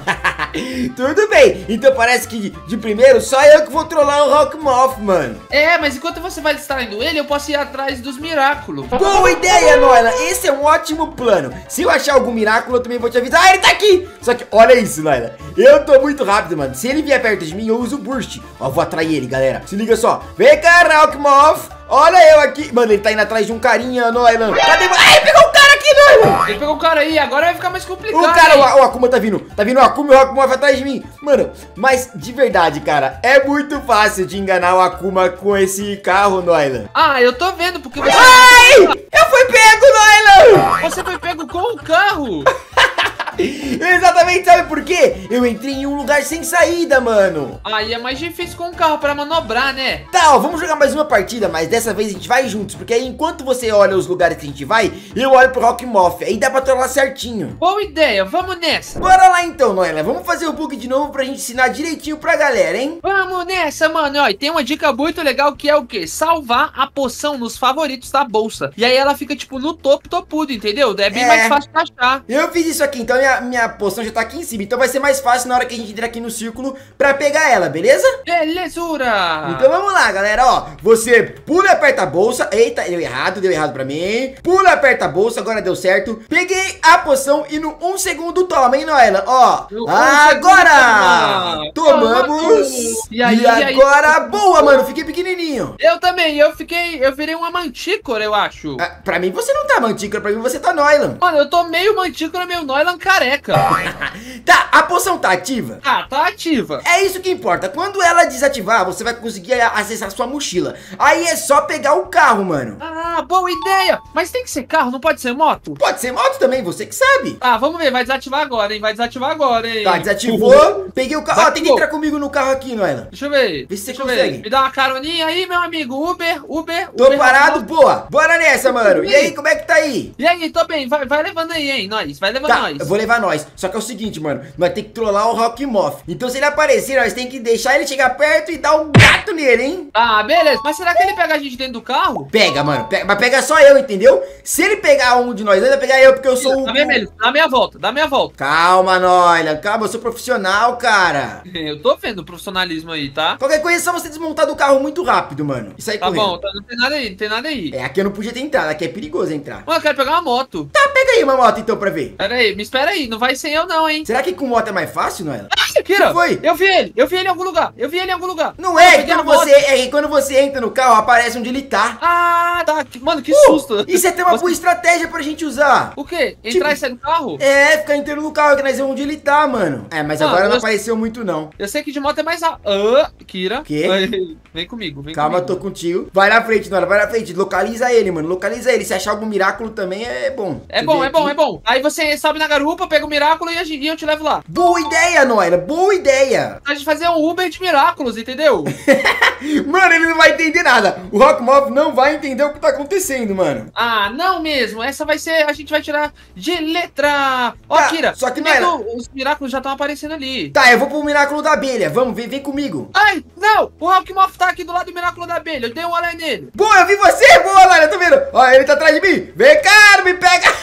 bem. Tudo bem, então parece que de, de primeiro só eu que vou trollar o Hawkmoth, mano. É, mas enquanto você vai distraindo ele, eu posso ir atrás dos Miraculos. Boa ideia, Noila, esse é um ótimo plano. Se eu achar algum Miraculo, eu também vou te avisar. Ah, ele tá aqui. Só que olha isso, Noila, eu tô muito rápido, mano. Se ele vier perto de mim, eu uso o Burst. Ó, vou atrair ele, galera. Se liga só. Vem cá, Hawkmoth. Olha eu aqui. Mano, ele tá indo atrás de um carinha, Noila. Cadê? Ah, ele pegou um cara aqui, Noila. Ele pegou o cara aí, agora vai ficar mais complicado. O cara, hein? o, o Akuma tá vindo. Tá vindo o Akuma e o Hawkmoth atrás de mim. Mano, mas de verdade, cara, é muito fácil de enganar o Akuma com esse carro, Noila. Ah, eu tô vendo, porque você... Ai! Eu fui pego, Noila! Você foi pego com o carro. Exatamente, sabe por quê? Eu entrei em um lugar sem saída, mano. Aí é mais difícil com o carro pra manobrar, né? Tá, ó, vamos jogar mais uma partida, mas dessa vez a gente vai juntos, porque aí enquanto você olha os lugares que a gente vai, eu olho pro Hawkmoth, aí dá pra trollar certinho. Boa ideia, vamos nessa. Bora lá então, Noila, vamos fazer o bug de novo pra gente ensinar direitinho pra galera, hein? Vamos nessa, mano. Ó, e tem uma dica muito legal que é o quê? Salvar a poção nos favoritos da bolsa. E aí ela fica, tipo, no topo, topudo, entendeu? É bem É. mais fácil de achar. Eu fiz isso aqui, então minha, minha poção já tá aqui em cima, então vai ser mais fácil na hora que a gente entrar aqui no círculo pra pegar ela, beleza? Belezura! Então vamos lá, galera, ó. Você pula e aperta a bolsa. Eita, deu errado, deu errado pra mim. Pula e aperta a bolsa, agora deu certo. Peguei a poção e no um segundo toma, hein, Noela? Ó, No um agora! segundo, Tomamos! E aí, E e aí? agora, boa, mano, fiquei pequenininho. Eu também, eu fiquei, eu virei uma mantícora, eu acho. Ah, pra mim você não tá mantícora, pra mim você tá Noilan. Mano, eu tô meio mantícora, meio Noilan careca. Tá, a poção tá ativa? Ah, tá ativa. É isso que importa. Quando ela desativar, você vai conseguir acessar sua mochila. Aí é só pegar o carro, mano. Ah, boa ideia. Mas tem que ser carro, não pode ser moto? Pode ser moto também, você que sabe. Ah, vamos ver, vai desativar agora, hein? Vai desativar agora, hein? Tá, desativou. Peguei o carro. Ó, tem que Desativou. entrar comigo no carro aqui, Noela. Deixa eu ver. Vê se você Deixa eu consegue. ver. Me dá uma caroninha aí, meu amigo. Uber, Uber. Tô Uber, parado, Uber. boa. Bora nessa, mano. E aí, como é que tá aí? E aí, tô bem. Vai, vai levando aí, hein? Nós, vai levando Tá, nós. eu vou levar nós. Só que é o seguinte, mano. Nós tem que trollar o Rock Moth. Então se ele aparecer, nós tem que deixar ele chegar perto e dar um gato nele, hein? Ah, beleza. Mas será que ele pega a gente dentro do carro? Pega, mano. Pega, mas pega só eu, entendeu? Se ele pegar um de nós, ele vai pegar eu, porque eu sou o... Dá vermelho, dá meia volta, dá meia volta. Calma, Noila. Calma, eu sou profissional, cara. Eu tô vendo o profissionalismo aí, tá? Qualquer coisa é só você desmontar do carro muito rápido, mano. E sair Tá correndo. bom, tá, não tem nada aí, não tem nada aí. É, aqui eu não podia ter entrado. Aqui é perigoso entrar. Mano, eu quero pegar uma moto. Tá, pega aí uma moto então pra ver. Pera aí, me espera aí, não vai ser eu não, hein? Será que com moto é mais fácil, Noila? Kira, que foi? eu vi ele, eu vi ele em algum lugar, eu vi ele em algum lugar. Não Eu é, peguei quando a moto. você, é que quando você entra no carro, aparece onde ele tá. Ah, tá, que- mano, que Uh, susto. Isso é ter uma Você- boa estratégia pra gente usar. O quê? Entrar Tipo- e sair do carro? É, ficar entrando no carro, que nós vemos onde ele tá, mano. É, mas Mano, agora não eu- apareceu muito, não. Eu sei que de moto é mais rápido. Ah, Kira. Quê? Vai- Vem comigo, vem Calma, comigo. tô contigo. Vai na frente, Nora, vai na frente. Localiza ele, mano. Localiza ele. Se achar algum miraculo também é bom. É Você bom, vê é bom, aqui. é bom. Aí você sobe na garupa, pega o Miraculo e a gente- e eu te levo lá. Boa ideia, Noira. Boa ideia. A gente fazer um Uber de Miraculos, entendeu? Mano, ele não vai entender nada. O Rock Moth não vai entender o que tá acontecendo, mano. Ah, não mesmo. Essa vai ser. A gente vai tirar de letra. Ó, Tá, Kira. só que como é não que o- os Miraculos já estão aparecendo ali. Tá, eu vou pro Miraculo da Abelha. Vamos, vem, vem comigo. Ai, não! O Rockmoth tá aqui do lado do Miraculo da Abelha. Eu dei um olé nele. Boa, eu vi você. Boa, Noira, tá vendo? Ó, ele tá atrás de mim. Vem cá, não me pega.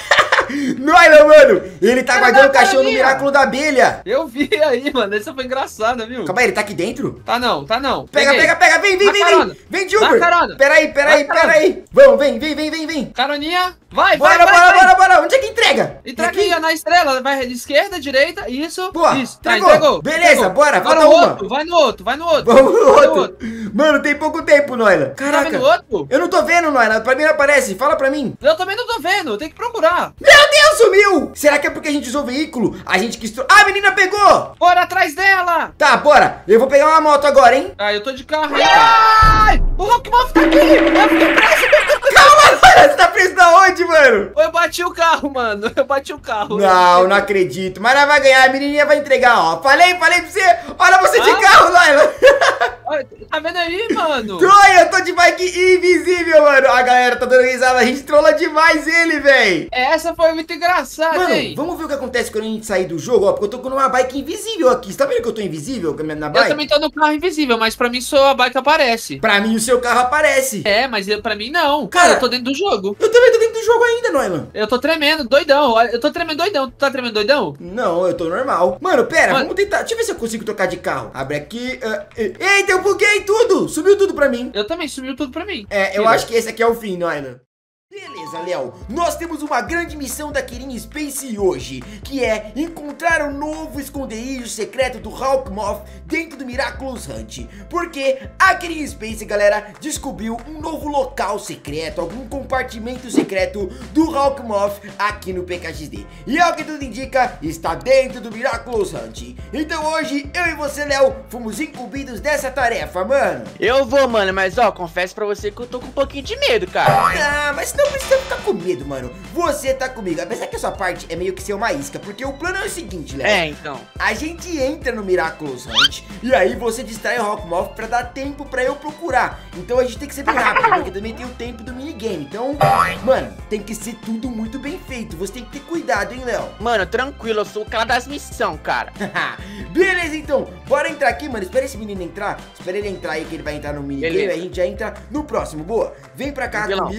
Noira, mano. Ele tá Cara, guardando o cara, cachorro no minha. Miraculo da Abelha. Eu vi aí, mano. Essa foi engraçada, viu? Calma aí, ele tá aqui dentro? Tá não, tá não. Pega, Peguei. pega, pega, vem, vem, Dá vem, carona. vem. Vem de Dá Uber. carona. Peraí, peraí, Dá carona. peraí. Vamos, vem, vem, vem, vem, vem. Caroninha. Vai, Bora, vai, vai, bora, vai. bora, bora. Onde é que entrega? Entrega Aqui? aí, ó, na estrela. Vai de esquerda, direita. Isso. Boa, Isso. Tá, entregou. entregou. Beleza, entregou. bora, Agora falta o uma. outro. Vai no outro, vai no outro. Vamos no Vai no outro. Mano, tem pouco tempo, Noila. Tá Caraca. vendo o outro? Eu não tô vendo, Noila. Pra mim não aparece. Fala pra mim. Eu também não tô vendo. Tem que procurar. Meu Deus, sumiu. Será que é porque a gente usou o veículo? A gente quis... tro- Ah, a menina pegou. Bora atrás dela. Tá, bora. Eu vou pegar uma moto agora, hein? Ah, eu tô de carro aí. Ai! O Rockmoth tá aqui. Eu fiquei preso. Calma, Noila. Você tá preso da onde, mano? Eu bati o carro, mano. Eu bati o carro. Não, não acredito. Mas ela vai ganhar. A menininha vai entregar, ó. Falei, falei pra você. Olha você de Ah. carro, Noila. Olha, tá vendo aí, mano? Troia, eu tô de bike invisível, mano. A galera tá dando risada. A gente trola demais ele, véi. Essa foi muito engraçada, Mano, hein? vamos ver o que acontece quando a gente sair do jogo, ó. Porque eu tô com uma bike invisível aqui. Você tá vendo que eu tô invisível na Eu bike? também tô no carro invisível, mas pra mim só a bike aparece. Pra mim o seu carro aparece. É, mas eu- pra mim não. Cara- Cara, eu tô dentro do jogo. Eu também tô dentro do jogo ainda, Noilan. Eu tô tremendo, doidão. Olha, eu tô tremendo doidão. Tu tá tremendo doidão? Não, eu tô normal. Mano, pera, Mano. vamos tentar. Deixa eu ver se eu consigo trocar de carro. Abre aqui. ah, e- Eita, eu buguei tudo. Sumiu tudo pra mim. Eu também, sumiu tudo pra mim. É, eu Tira. acho que esse aqui é o fim, Noilan. Beleza, Léo, nós temos uma grande missão da Kirin Space hoje, que é encontrar o novo esconderijo secreto do Rock Moth dentro do Miraculous Hunt. Porque a Kirin Space, galera, descobriu um novo local secreto, algum compartimento secreto do Rock Moth aqui no P K X D. E ao que tudo indica, está dentro do Miraculous Hunt. Então hoje, eu e você, Léo, fomos incumbidos dessa tarefa, mano. Eu vou, mano, mas ó, confesso pra você que eu tô com um pouquinho de medo, cara. Ah, mas não precisa ficar com medo, mano. Você tá comigo. Apesar que a sua parte é meio que ser uma isca. Porque o plano é o seguinte, Léo. É, então. A gente entra no Miraculous Hunt e aí você distrai o Rockmoth pra dar tempo pra eu procurar. Então a gente tem que ser bem rápido, porque também tem o tempo do minigame. Então, mano, tem que ser tudo muito bem feito. Você tem que ter cuidado, hein, Léo? Mano, tranquilo, eu sou o cara das missões, cara. Beleza, então. Bora entrar aqui, mano. Espera esse menino entrar. Espera ele entrar aí, que ele vai entrar no minigame. Beleza. Aí a gente já entra no próximo. Boa. Vem pra cá Tranquilão. comigo.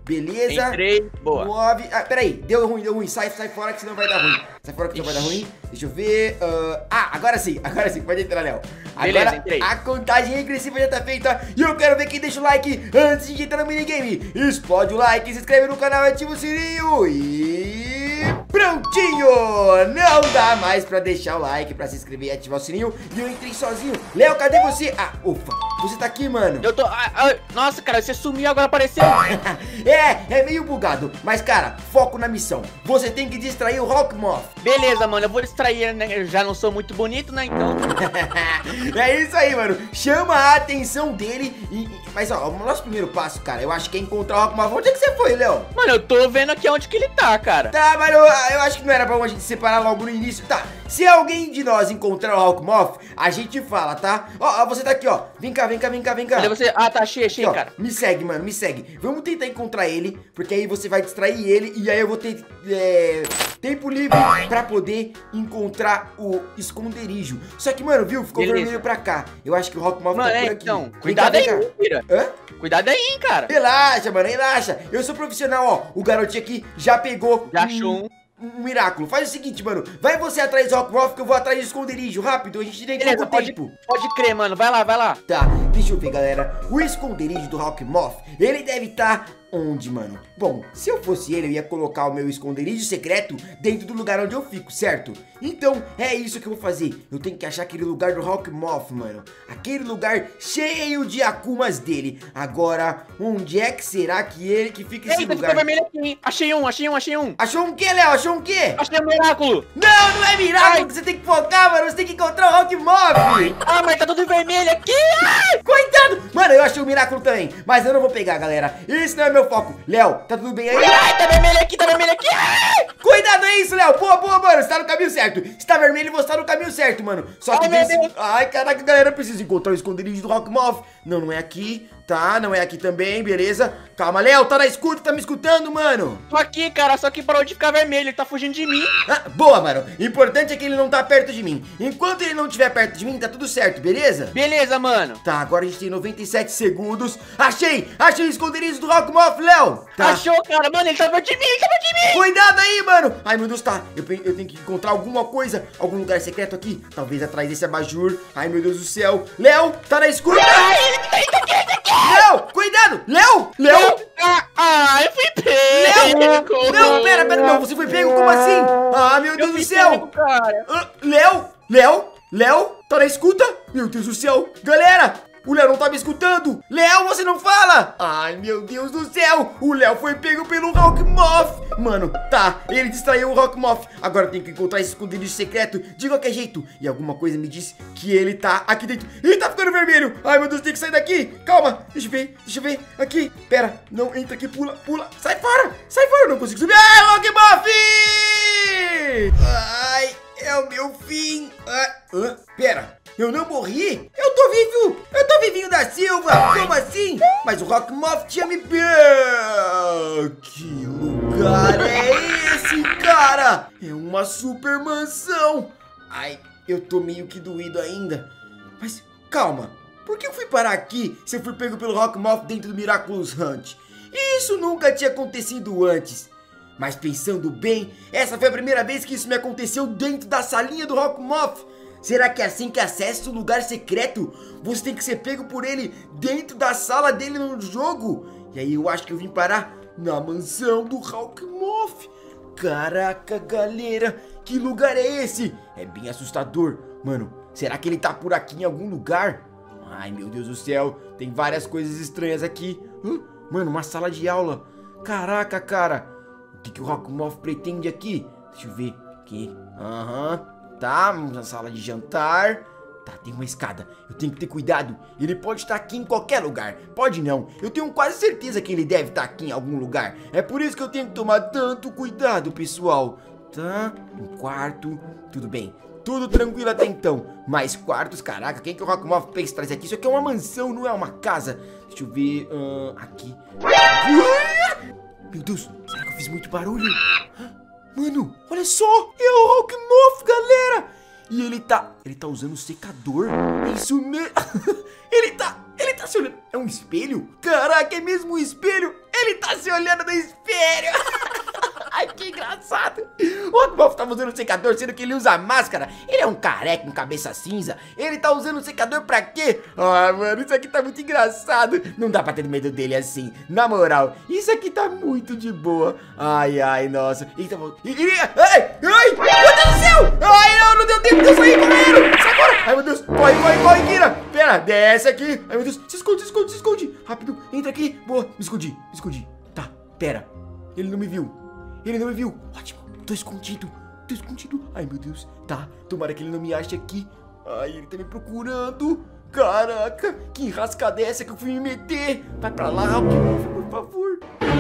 Beleza. Entrei, boa. nove. Ah, peraí. Deu ruim, deu ruim. Sai, sai fora que senão vai dar ruim. Sai fora que senão vai dar ruim. Deixa eu ver. Uh... Ah, agora sim. Agora sim. Pode entrar, Léo. Agora Beleza, entrei. a contagem regressiva já tá feita. E eu quero ver quem deixa o like antes de entrar no minigame. Explode o like, se inscreve no canal, ativa o sininho e... prontinho! Não dá mais pra deixar o like, pra se inscrever e ativar o sininho. E eu entrei sozinho. Léo, cadê você? Ah, ufa. Você tá aqui, mano. Eu tô... Ah, ah, nossa, cara, você sumiu, agora apareceu. É, é meio bugado. Mas, cara, foco na missão. Você tem que distrair o Hawkmoth. Beleza, mano, eu vou distrair, né? Eu já não sou muito bonito, né? Então... É isso aí, mano. Chama a atenção dele e... e- Mas, ó, o nosso primeiro passo, cara, eu acho que é encontrar o Hawkmoth. Onde é que você foi, Léo? Mano, eu tô vendo aqui onde que ele tá, cara. Tá, mas eu, eu acho que não era bom a gente separar logo no início. Tá, se alguém de nós encontrar o Hawkmoth, a gente fala, tá? Ó, ó, você tá aqui, ó. Vem cá, vem cá, vem cá, vem cá. Cadê você? Ah, tá, achei, achei, Aqui, ó, cara. me segue, mano, me segue. Vamos tentar encontrar ele, porque aí você vai distrair ele e aí eu vou ter é, tempo livre pra poder encontrar o esconderijo. Só que, mano, viu? Ficou Beleza. vermelho pra cá. Eu acho que o Hawkmoth Mano, tá é, por aqui. então, Vem cuidado cá, aí, vem cá. Mira. Hã? Cuidado aí, hein, cara. Relaxa, mano, relaxa. Eu sou profissional, ó. O garotinho aqui já pegou. Já achou um. Um miraculo. Faz o seguinte, mano. Vai você atrás do Hawkmoth que eu vou atrás do esconderijo. Rápido, a gente tem Beleza, pouco pode, tempo. pode crer, mano. Vai lá, vai lá. Tá, deixa eu ver, galera. O esconderijo do Hawkmoth, ele deve estar onde, mano? Bom, se eu fosse ele, eu ia colocar o meu esconderijo secreto dentro do lugar onde eu fico, certo? Então, é isso que eu vou fazer. Eu tenho que achar aquele lugar do Hawkmoth, mano. Aquele lugar cheio de akumas dele. Agora, onde é que será que ele que fica esse Eita, lugar? ficou vermelho aqui, hein? Achei um, achei um, achei um. Achou um quê, Léo? Achou um quê? Achei um miraculo. Não, não é miraculo Ai. que você tem que focar, mano. Você tem que encontrar o Hawkmoth. Ah, mas tá tudo vermelho aqui. Ai! Coitado! Mano, eu achei o miraculo também, mas eu não vou pegar, galera. Esse não é meu foco. Léo, tá tudo bem aí? Ai, tá vermelho aqui, tá vermelho aqui. Ai! Cuidado, é isso, Léo. Boa, boa, mano. Você tá no caminho certo. Se tá vermelho, você tá no caminho certo, mano. Só que Ai, meu desse... Deus. Ai, caraca, galera, eu preciso encontrar o esconderijo do Hawkmoth. Não, não é aqui. Tá, não é aqui também, beleza. Calma, Léo, tá na escuta, tá me escutando, mano? Tô aqui, cara, só que parou de ficar vermelho, ele tá fugindo de mim. Ah, boa, mano. Importante é que ele não tá perto de mim. Enquanto ele não estiver perto de mim, tá tudo certo, beleza? Beleza, mano. Tá, agora a gente tem noventa e sete segundos. Achei! Achei o esconderijo do Hawkmoth, Léo! Tá. Achou, cara, mano, ele tá perto de mim, ele tá perto de mim. Cuidado aí, mano! Ai, meu Deus, tá. Eu, pe- eu tenho que encontrar alguma coisa, algum lugar secreto aqui. Talvez atrás desse abajur. Ai, meu Deus do céu. Léo, tá na escuta? Léo, cuidado! Léo! Léo! Ah, ah, eu fui Léo! pego. Não, pera, pera, não. Você foi pego? Como assim? Ah, meu Deus Eu do fui céu! pego, cara. Ah, Léo! Léo! Léo! Tá na escuta? Meu Deus do céu! Galera! O Léo não tá me escutando! Léo, você não fala! Ai, meu Deus do céu! O Léo foi pego pelo Hawkmoth! Mano, tá, ele distraiu o Hawkmoth. Agora tem que encontrar esse esconderijo secreto de qualquer jeito. E alguma coisa me diz que ele tá aqui dentro. Ih, tá ficando vermelho! Ai, meu Deus, tem que sair daqui! Calma, deixa eu ver, deixa eu ver. Aqui, pera, não, entra aqui, pula, pula. Sai fora, sai fora, eu não consigo subir. Ai, Hawkmoth! Ai, é o meu fim. Ah, ah, pera. Eu não morri? Eu tô vivo! Eu tô vivinho da Silva! Como assim? Mas o Hawkmoth tinha me pego! Que lugar é esse, cara? É uma super mansão! Ai, eu tô meio que doído ainda. Mas calma, por que eu fui parar aqui se eu fui pego pelo Hawkmoth dentro do Miraculous Hunt? Isso nunca tinha acontecido antes. Mas pensando bem, essa foi a primeira vez que isso me aconteceu dentro da salinha do Hawkmoth. Será que é assim que acessa o lugar secreto? Você tem que ser pego por ele dentro da sala dele no jogo? E aí eu acho que eu vim parar na mansão do Hawkmoth. Caraca, galera, que lugar é esse? É bem assustador. Mano, será que ele tá por aqui em algum lugar? Ai, meu Deus do céu, tem várias coisas estranhas aqui. Hã? Mano, uma sala de aula. Caraca, cara. O que, que o Hawkmoth pretende aqui? Deixa eu ver aqui. Aham. Uhum. Tá, uma sala de jantar. Tá, tem uma escada. Eu tenho que ter cuidado. Ele pode estar aqui em qualquer lugar. Pode não. Eu tenho quase certeza que ele deve estar aqui em algum lugar. É por isso que eu tenho que tomar tanto cuidado, pessoal. Tá, um quarto. Tudo bem. Tudo tranquilo até então. Mais quartos, caraca. Quem que o Hawkmoth pensa trazer aqui? Isso aqui é uma mansão, não é uma casa. Deixa eu ver. Uh, aqui. Meu Deus, será que eu fiz muito barulho? Mano, olha só, é o Hawkmoth, galera. E ele tá, ele tá usando o secador. É isso mesmo. Ele tá, ele Ele tá se olhando. É um espelho? Caraca, é mesmo um espelho? Ele tá se olhando no espelho. Ai, que engraçado. O Rockmoff tava usando o secador, sendo que ele usa máscara. Ele é um careca com cabeça cinza. Ele tá usando o secador pra quê? Ah, mano, isso aqui tá muito engraçado. Não dá pra ter medo dele assim. Na moral, isso aqui tá muito de boa. Ai, ai, nossa. Eita, ai, ai, meu Deus do céu. Ai, não, não deu tempo de eu sair correndo. Sai fora. Ai, meu Deus, corre, corre, corre, Kira. Pera, desce aqui. Ai, meu Deus, se esconde, se esconde, se esconde. Rápido, entra aqui. Boa, me escondi, me escondi. Tá, pera. Ele não me viu. Ele não me viu. Ótimo. Tô escondido. Tô escondido. Ai, meu Deus. Tá. Tomara que ele não me ache aqui. Ai, ele tá me procurando. Caraca. Que enrascada é essa que eu fui me meter? Vai pra lá, Rockmoff, por favor.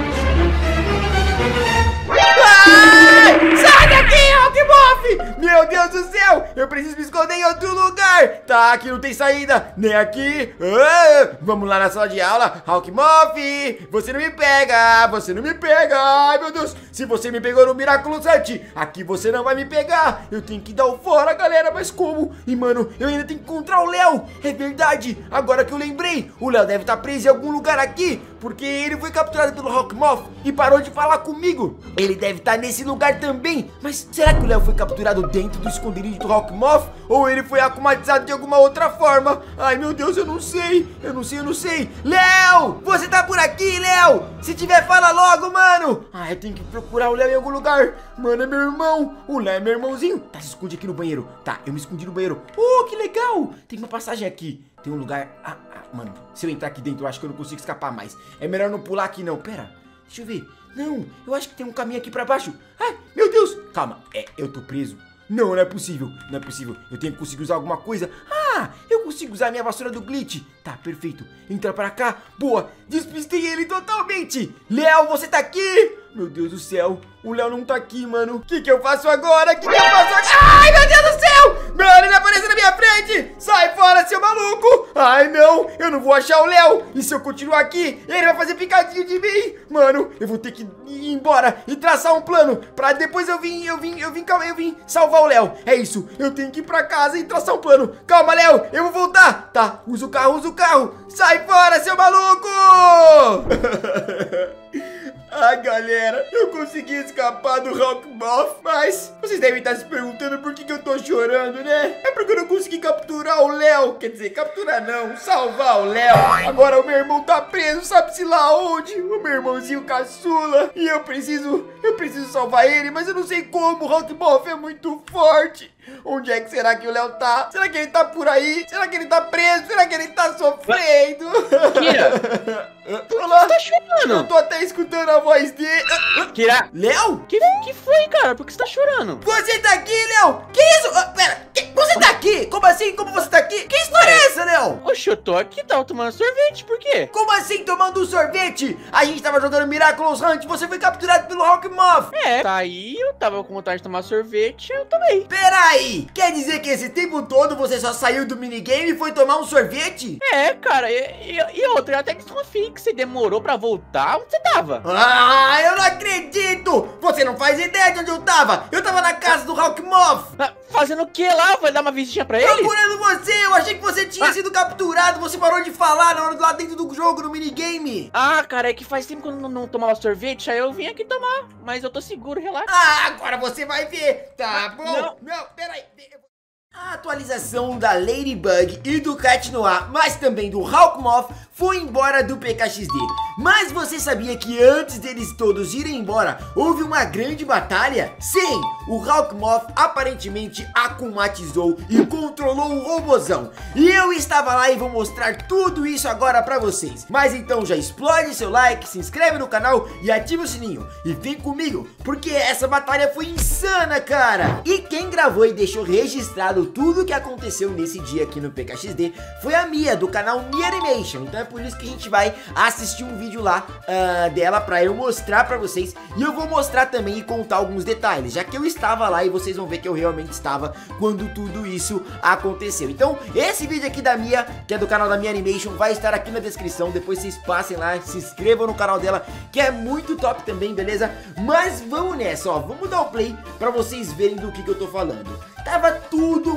Ai! Sai daqui, Rockmoff! Meu Deus do céu! Eu preciso me esconder em outro lugar. Tá, aqui não tem saída. Nem aqui. Ah, vamos lá na sala de aula. Rockmoff, você não me pega. Você não me pega. Ai, meu Deus. Se você me pegou no Miraculous Hut, aqui você não vai me pegar. Eu tenho que dar o fora, galera. Mas como? E, mano, eu ainda tenho que encontrar o Léo. É verdade. Agora que eu lembrei, o Léo deve estar preso em algum lugar aqui, porque ele foi capturado pelo Rockmoff e parou de falar comigo. Ele deve estar nesse lugar também. Mas será que o Léo foi capturado dentro do esconderijo do Rockmoff? Ou ele foi akumatizado de alguma outra forma? Ai, meu Deus, eu não sei. Eu não sei, eu não sei. Léo! Você tá por aqui, Léo? Se tiver, fala logo, mano. Ah, eu tenho que procurar o Léo em algum lugar. Mano, é meu irmão. O Léo é meu irmãozinho. Tá, se esconde aqui no banheiro. Tá, eu me escondi no banheiro. Oh, que legal. Tem uma passagem aqui. Tem um lugar... Ah, ah, mano, se eu entrar aqui dentro, eu acho que eu não consigo escapar mais. É melhor não pular aqui, não. Pera, deixa eu ver. Não, eu acho que tem um caminho aqui pra baixo. Ai, meu Deus. Calma, é, eu tô preso. Não, não é possível, não é possível. Eu tenho que conseguir usar alguma coisa. Ah, eu consigo usar a minha vassoura do Glitch. Tá, perfeito. Entra pra cá. Boa, despistei ele totalmente. Léo, você tá aqui? Meu Deus do céu, o Léo não tá aqui, mano. O que que eu faço agora? O que que eu faço agora? Ai, meu Deus do céu! Mano, ele apareceu na minha frente! Sai fora, seu maluco! Ai, não, eu não vou achar o Léo. E se eu continuar aqui, ele vai fazer picadinho de mim. Mano, eu vou ter que ir embora e traçar um plano pra depois eu vim, eu vim, eu vim, calma, eu vim salvar o Léo. É isso, eu tenho que ir pra casa e traçar um plano. Calma, Léo, eu vou voltar. Tá, usa o carro, usa o carro. Sai fora, seu maluco! Ah, galera, eu consegui escapar do Rockmoff, mas vocês devem estar se perguntando por que que eu tô chorando, né? É porque eu não consegui capturar o Léo. Quer dizer, capturar não, salvar o Léo. Agora o meu irmão tá preso, sabe-se lá onde? O meu irmãozinho caçula. E eu preciso, eu preciso salvar ele, mas eu não sei como. O Rockmoff é muito forte. Onde é que será que o Léo tá? Será que ele tá por aí? Será que ele tá preso? Será que ele tá sofrendo? Kira, Olá. você tá chorando? Eu tô até escutando a voz dele. Kira, Léo? que, que foi, cara? Por que você tá chorando? Você tá aqui, Léo? Que isso? Ah, pera, que, você tá aqui? Como assim? Como você tá aqui? Que história é essa, Léo? Oxe, eu tô aqui, tava tomando sorvete, por quê? Como assim tomando um sorvete? A gente tava jogando Miraculous Hunt, você foi capturado pelo Rockmoff. É, tá aí, eu tava com vontade de tomar sorvete, eu tomei. Peraí, quer dizer que esse tempo todo você só saiu do minigame e foi tomar um sorvete? É, cara, e, e, e outra, eu até desconfiei que você demorou pra voltar. Onde você tava? Ah, eu não acredito! Você não faz ideia de onde eu tava! Eu tava na casa do Rockmoff! Ah, fazendo o que lá? Vai dar uma visitinha pra ele? Procurando você! Eu achei que você tinha Ah. sido capturado! Você parou de falar na hora- lá dentro do jogo, no minigame! Ah, cara, é que faz tempo que eu não, não tomava sorvete, aí eu vim aqui tomar. Mas eu tô seguro, relaxa. Ah, agora você vai ver! Tá Ah, bom? não. Não, peraí. A atualização da Ladybug e do Cat Noir, mas também do Rockmoff, foi embora do P K X D. Mas você sabia que antes deles todos irem embora, houve uma grande batalha? Sim, o Rockmoff aparentemente akumatizou e controlou o robozão. E eu estava lá e vou mostrar tudo isso agora pra vocês. Mas então já explode seu like, se inscreve no canal e ativa o sininho. E vem comigo, porque essa batalha foi insana, cara. E quem gravou e deixou registrado tudo o que aconteceu nesse dia aqui no P K X D foi a Mia, do canal Mia Animation. Então é por isso que a gente vai assistir um vídeo lá uh, dela pra eu mostrar pra vocês. E eu vou mostrar também e contar alguns detalhes, já que eu estava lá e vocês vão ver que eu realmente estava quando tudo isso aconteceu. Então esse vídeo aqui da Mia, que é do canal da Mia Animation, vai estar aqui na descrição. Depois vocês passem lá, se inscrevam no canal dela, que é muito top também, beleza? Mas vamos nessa, ó, vamos dar o play pra vocês verem do que, que eu tô falando. Tava tudo muito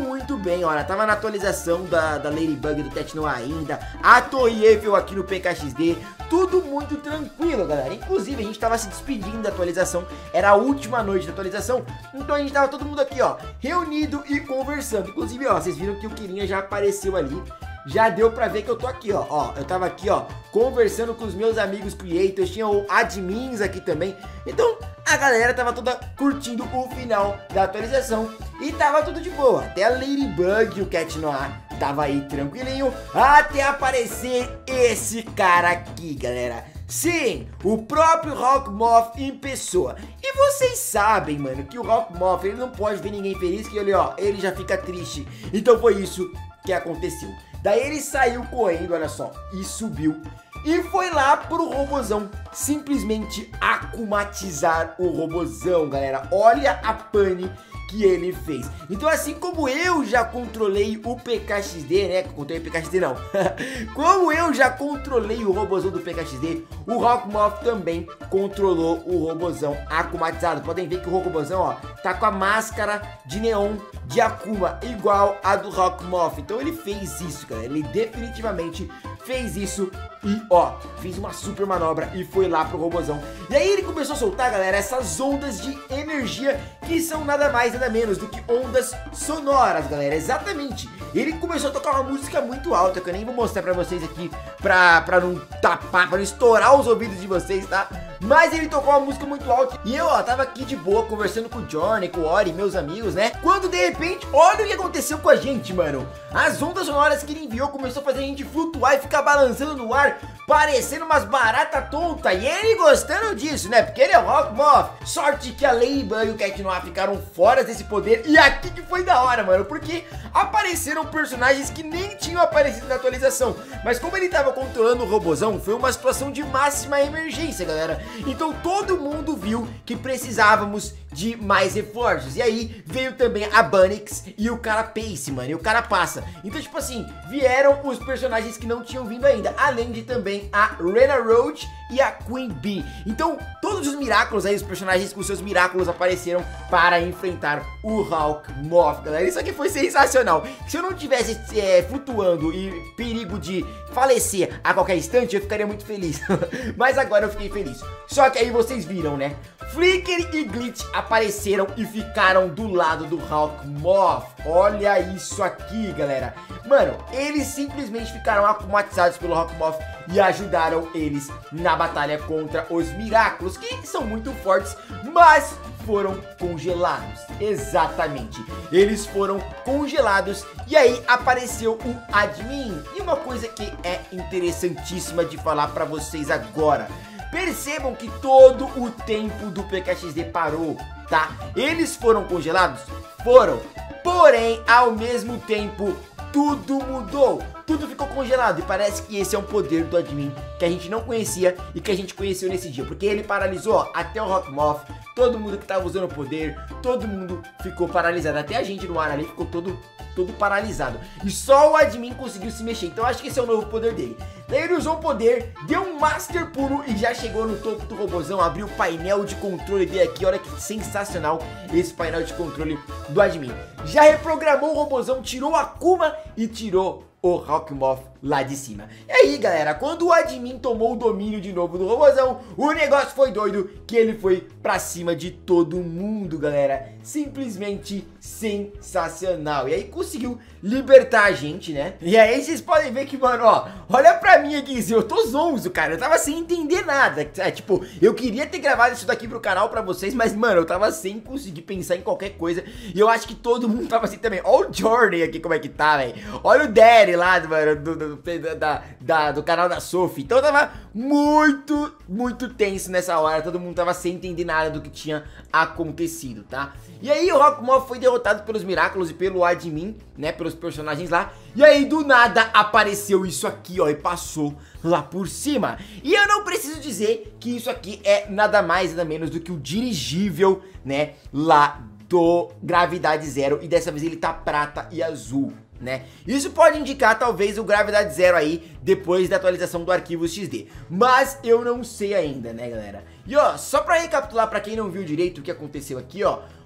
bem, olha, tava na atualização da, da Ladybug do Cat Noir ainda, a Torre Eiffel aqui no P K X D, tudo muito tranquilo, galera. Inclusive, a gente tava se despedindo da atualização, era a última noite da atualização, então a gente tava todo mundo aqui, ó, reunido e conversando. Inclusive, ó, vocês viram que o Kirinha já apareceu ali. Já deu pra ver que eu tô aqui, ó, ó, eu tava aqui, ó, conversando com os meus amigos creators, tinha o admins aqui também, então a galera tava toda curtindo o final da atualização e tava tudo de boa, até a Ladybug e o Cat Noir tava aí tranquilinho, até aparecer esse cara aqui, galera. Sim, o próprio Rockmoth em pessoa. E vocês sabem, mano, que o Rockmoth, ele não pode ver ninguém feliz, que ele, ó, ele já fica triste, então foi isso que aconteceu. Daí ele saiu correndo, olha só, e subiu. E foi lá pro robozão simplesmente akumatizar o robozão, galera. Olha a pane que ele fez. Então, assim como eu já controlei o P K X D, né? Controlei o P K X D não. Como eu já controlei o robozão do P K X D, o Rockmoth também controlou o robozão akumatizado. Podem ver que o robozão, ó, tá com a máscara de neon de Akuma, igual a do Rockmoth. Então ele fez isso, galera. Ele definitivamente fez isso e, ó, fez uma super manobra e foi lá pro robozão. E aí ele começou a soltar, galera, essas ondas de energia que são nada mais, nada menos do que ondas sonoras, galera. Exatamente. Ele começou a tocar uma música muito alta, que eu nem vou mostrar pra vocês aqui, pra, pra não tapar, pra não estourar os ouvidos de vocês, tá? Mas ele tocou uma música muito alta e eu, ó, tava aqui de boa, conversando com o Johnny, com o Ori, meus amigos, né? Quando, de repente, olha o que aconteceu com a gente, mano. As ondas sonoras que ele enviou começou a fazer a gente flutuar e ficar balançando no ar, parecendo umas baratas tontas. E ele gostando disso, né? Porque ele é o Rockmoth. Sorte que a Ladybug e o Cat Noir ficaram fora desse poder. E aqui que foi da hora, mano, porque apareceram personagens que nem tinham aparecido na atualização. Mas como ele tava controlando o robozão, foi uma situação de máxima emergência, galera. Então todo mundo viu que precisávamos de mais reforços. E aí veio também a Bunnix e o Carapace, mano, e o Carapaça. Então, tipo assim, vieram os personagens que não tinham vindo ainda, além de também a Rena Roach e a Queen Bee. Então, todos os Miraculous aí, os personagens com seus Miraculous apareceram para enfrentar o Rockmoth, galera. Isso aqui foi sensacional. Se eu não tivesse é, flutuando e perigo de falecer a qualquer instante, eu ficaria muito feliz. Mas agora eu fiquei feliz. Só que aí vocês viram, né? Flicker e Glitch apareceram e ficaram do lado do Rockmoth. Olha isso aqui, galera. Mano, eles simplesmente ficaram akumatizados pelo Rockmoth e ajudaram eles na batalha contra os Miraculous, que são muito fortes, mas foram congelados. Exatamente, eles foram congelados. E aí apareceu o admin. E uma coisa que é interessantíssima de falar pra vocês agora: percebam que todo o tempo do P K X D parou, tá? Eles foram congelados? Foram. Porém, ao mesmo tempo, tudo mudou. Tudo ficou congelado. E parece que esse é um poder do admin que a gente não conhecia e que a gente conheceu nesse dia. Porque ele paralisou, ó, até o Rockmoth, todo mundo que tava usando o poder, todo mundo ficou paralisado. Até a gente no ar ali ficou todo... todo paralisado. E só o admin conseguiu se mexer. Então acho que esse é o novo poder dele. Daí ele usou o poder, deu um Master Pulo e já chegou no topo do robozão. Abriu o painel de controle dele aqui. Olha que sensacional esse painel de controle do admin. Já reprogramou o robozão, tirou a Akuma e tirou o Rockmoth lá de cima. E aí, galera, quando o admin tomou o domínio de novo do robozão, o negócio foi doido, que ele foi pra cima de todo mundo, galera. Simplesmente sensacional. E aí conseguiu libertar a gente, né? E aí vocês podem ver que, mano, ó, olha pra mim aqui, eu tô zonzo, cara. Eu tava sem entender nada. É, tipo, eu queria ter gravado isso daqui pro canal pra vocês, mas, mano, eu tava sem conseguir pensar em qualquer coisa. E eu acho que todo mundo tava assim também. Olha o Journey aqui, como é que tá, velho. Olha o Daddy lá, mano, do, do, do, da, da, do canal da Sophie. Então eu tava muito, muito tenso nessa hora. Todo mundo tava sem entender nada do que tinha acontecido, tá? E aí o Rockmoth foi derrotado pelos Miraculous e pelo admin, né, pelos personagens lá. E aí do nada apareceu isso aqui, ó, e passou lá por cima. E eu não preciso dizer que isso aqui é nada mais, nada menos do que o dirigível, né, lá do Gravidade Zero. E dessa vez ele tá prata e azul, né? Isso pode indicar talvez o Gravidade Zero aí depois da atualização do arquivo X D, mas eu não sei ainda, né, galera? E ó, só pra recapitular pra quem não viu direito o que aconteceu aqui, ó,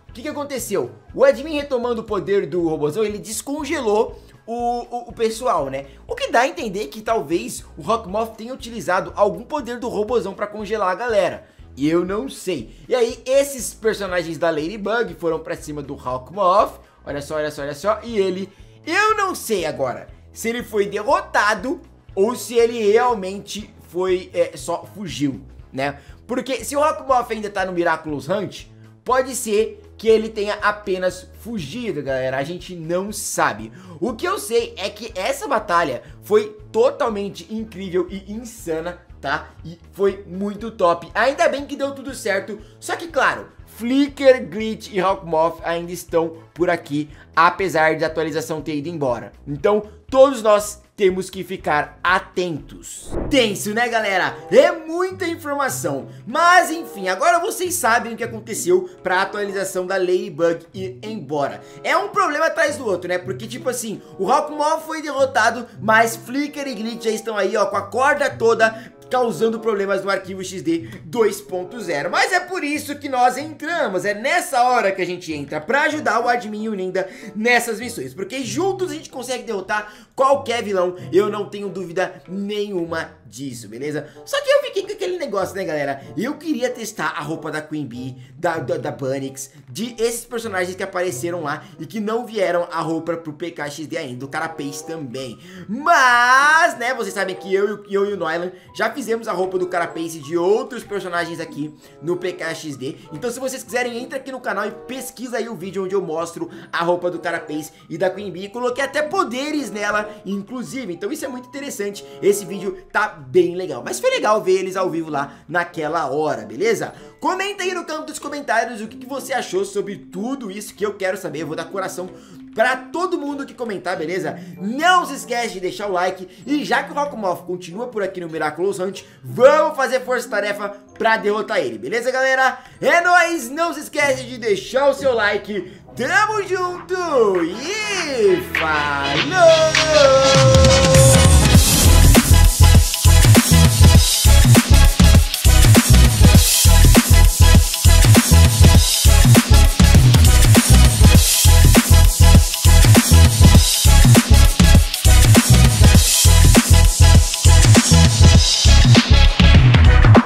o que que aconteceu? O admin, retomando o poder do robôzão, ele descongelou o, o, o pessoal, né? O que dá a entender que talvez o Rockmoth tenha utilizado algum poder do robôzão pra congelar a galera. E eu não sei. E aí, esses personagens da Ladybug foram pra cima do Rockmoth. Olha só, olha só, olha só. E ele... Eu não sei agora se ele foi derrotado ou se ele realmente foi... É, só fugiu, né? Porque se o Rockmoth ainda tá no Miraculous Hunt, pode ser que ele tenha apenas fugido, galera. A gente não sabe. O que eu sei é que essa batalha foi totalmente incrível e insana, tá? E foi muito top. Ainda bem que deu tudo certo. Só que, claro, Flicker, Glitch e Rockmoth ainda estão por aqui, apesar da atualização ter ido embora. Então, todos nós temos que ficar atentos. Tenso, né, galera? É muita informação. Mas, enfim, agora vocês sabem o que aconteceu pra atualização da Ladybug ir embora. É um problema atrás do outro, né? Porque, tipo assim, o Rockmoth foi derrotado, mas Flicker e Glitch já estão aí, ó, com a corda toda, causando problemas no arquivo X D dois ponto zero. Mas é por isso que nós entramos, é nessa hora que a gente entra pra ajudar o admin e o Ninda nessas missões, porque juntos a gente consegue derrotar qualquer vilão, eu não tenho dúvida nenhuma disso, beleza? Só que eu fiquei com aquele negócio, né, galera? Eu queria testar a roupa da Queen Bee, da, da, da Bunnix, de esses personagens que apareceram lá e que não vieram a roupa pro P K X D ainda, o Carapace também. Mas, né, vocês sabem que eu, eu e o Noylan já fizemos a roupa do Carapace de outros personagens aqui no P K X D. Então, se vocês quiserem, entra aqui no canal e pesquisa aí o vídeo onde eu mostro a roupa do Carapace e da Queen Bee. Coloquei até poderes nela, inclusive. Então, isso é muito interessante. Esse vídeo tá bem legal. Mas foi legal ver eles ao vivo lá naquela hora, beleza? Comenta aí no campo dos comentários o que, que você achou sobre tudo isso que eu quero saber. Eu vou dar coração pra todo mundo que comentar, beleza? Não se esquece de deixar o like. E já que o Rockmoth continua por aqui no Miraculous Hunt, vamos fazer força-tarefa pra derrotar ele, beleza, galera? É nóis! Não se esquece de deixar o seu like. Tamo junto e falou!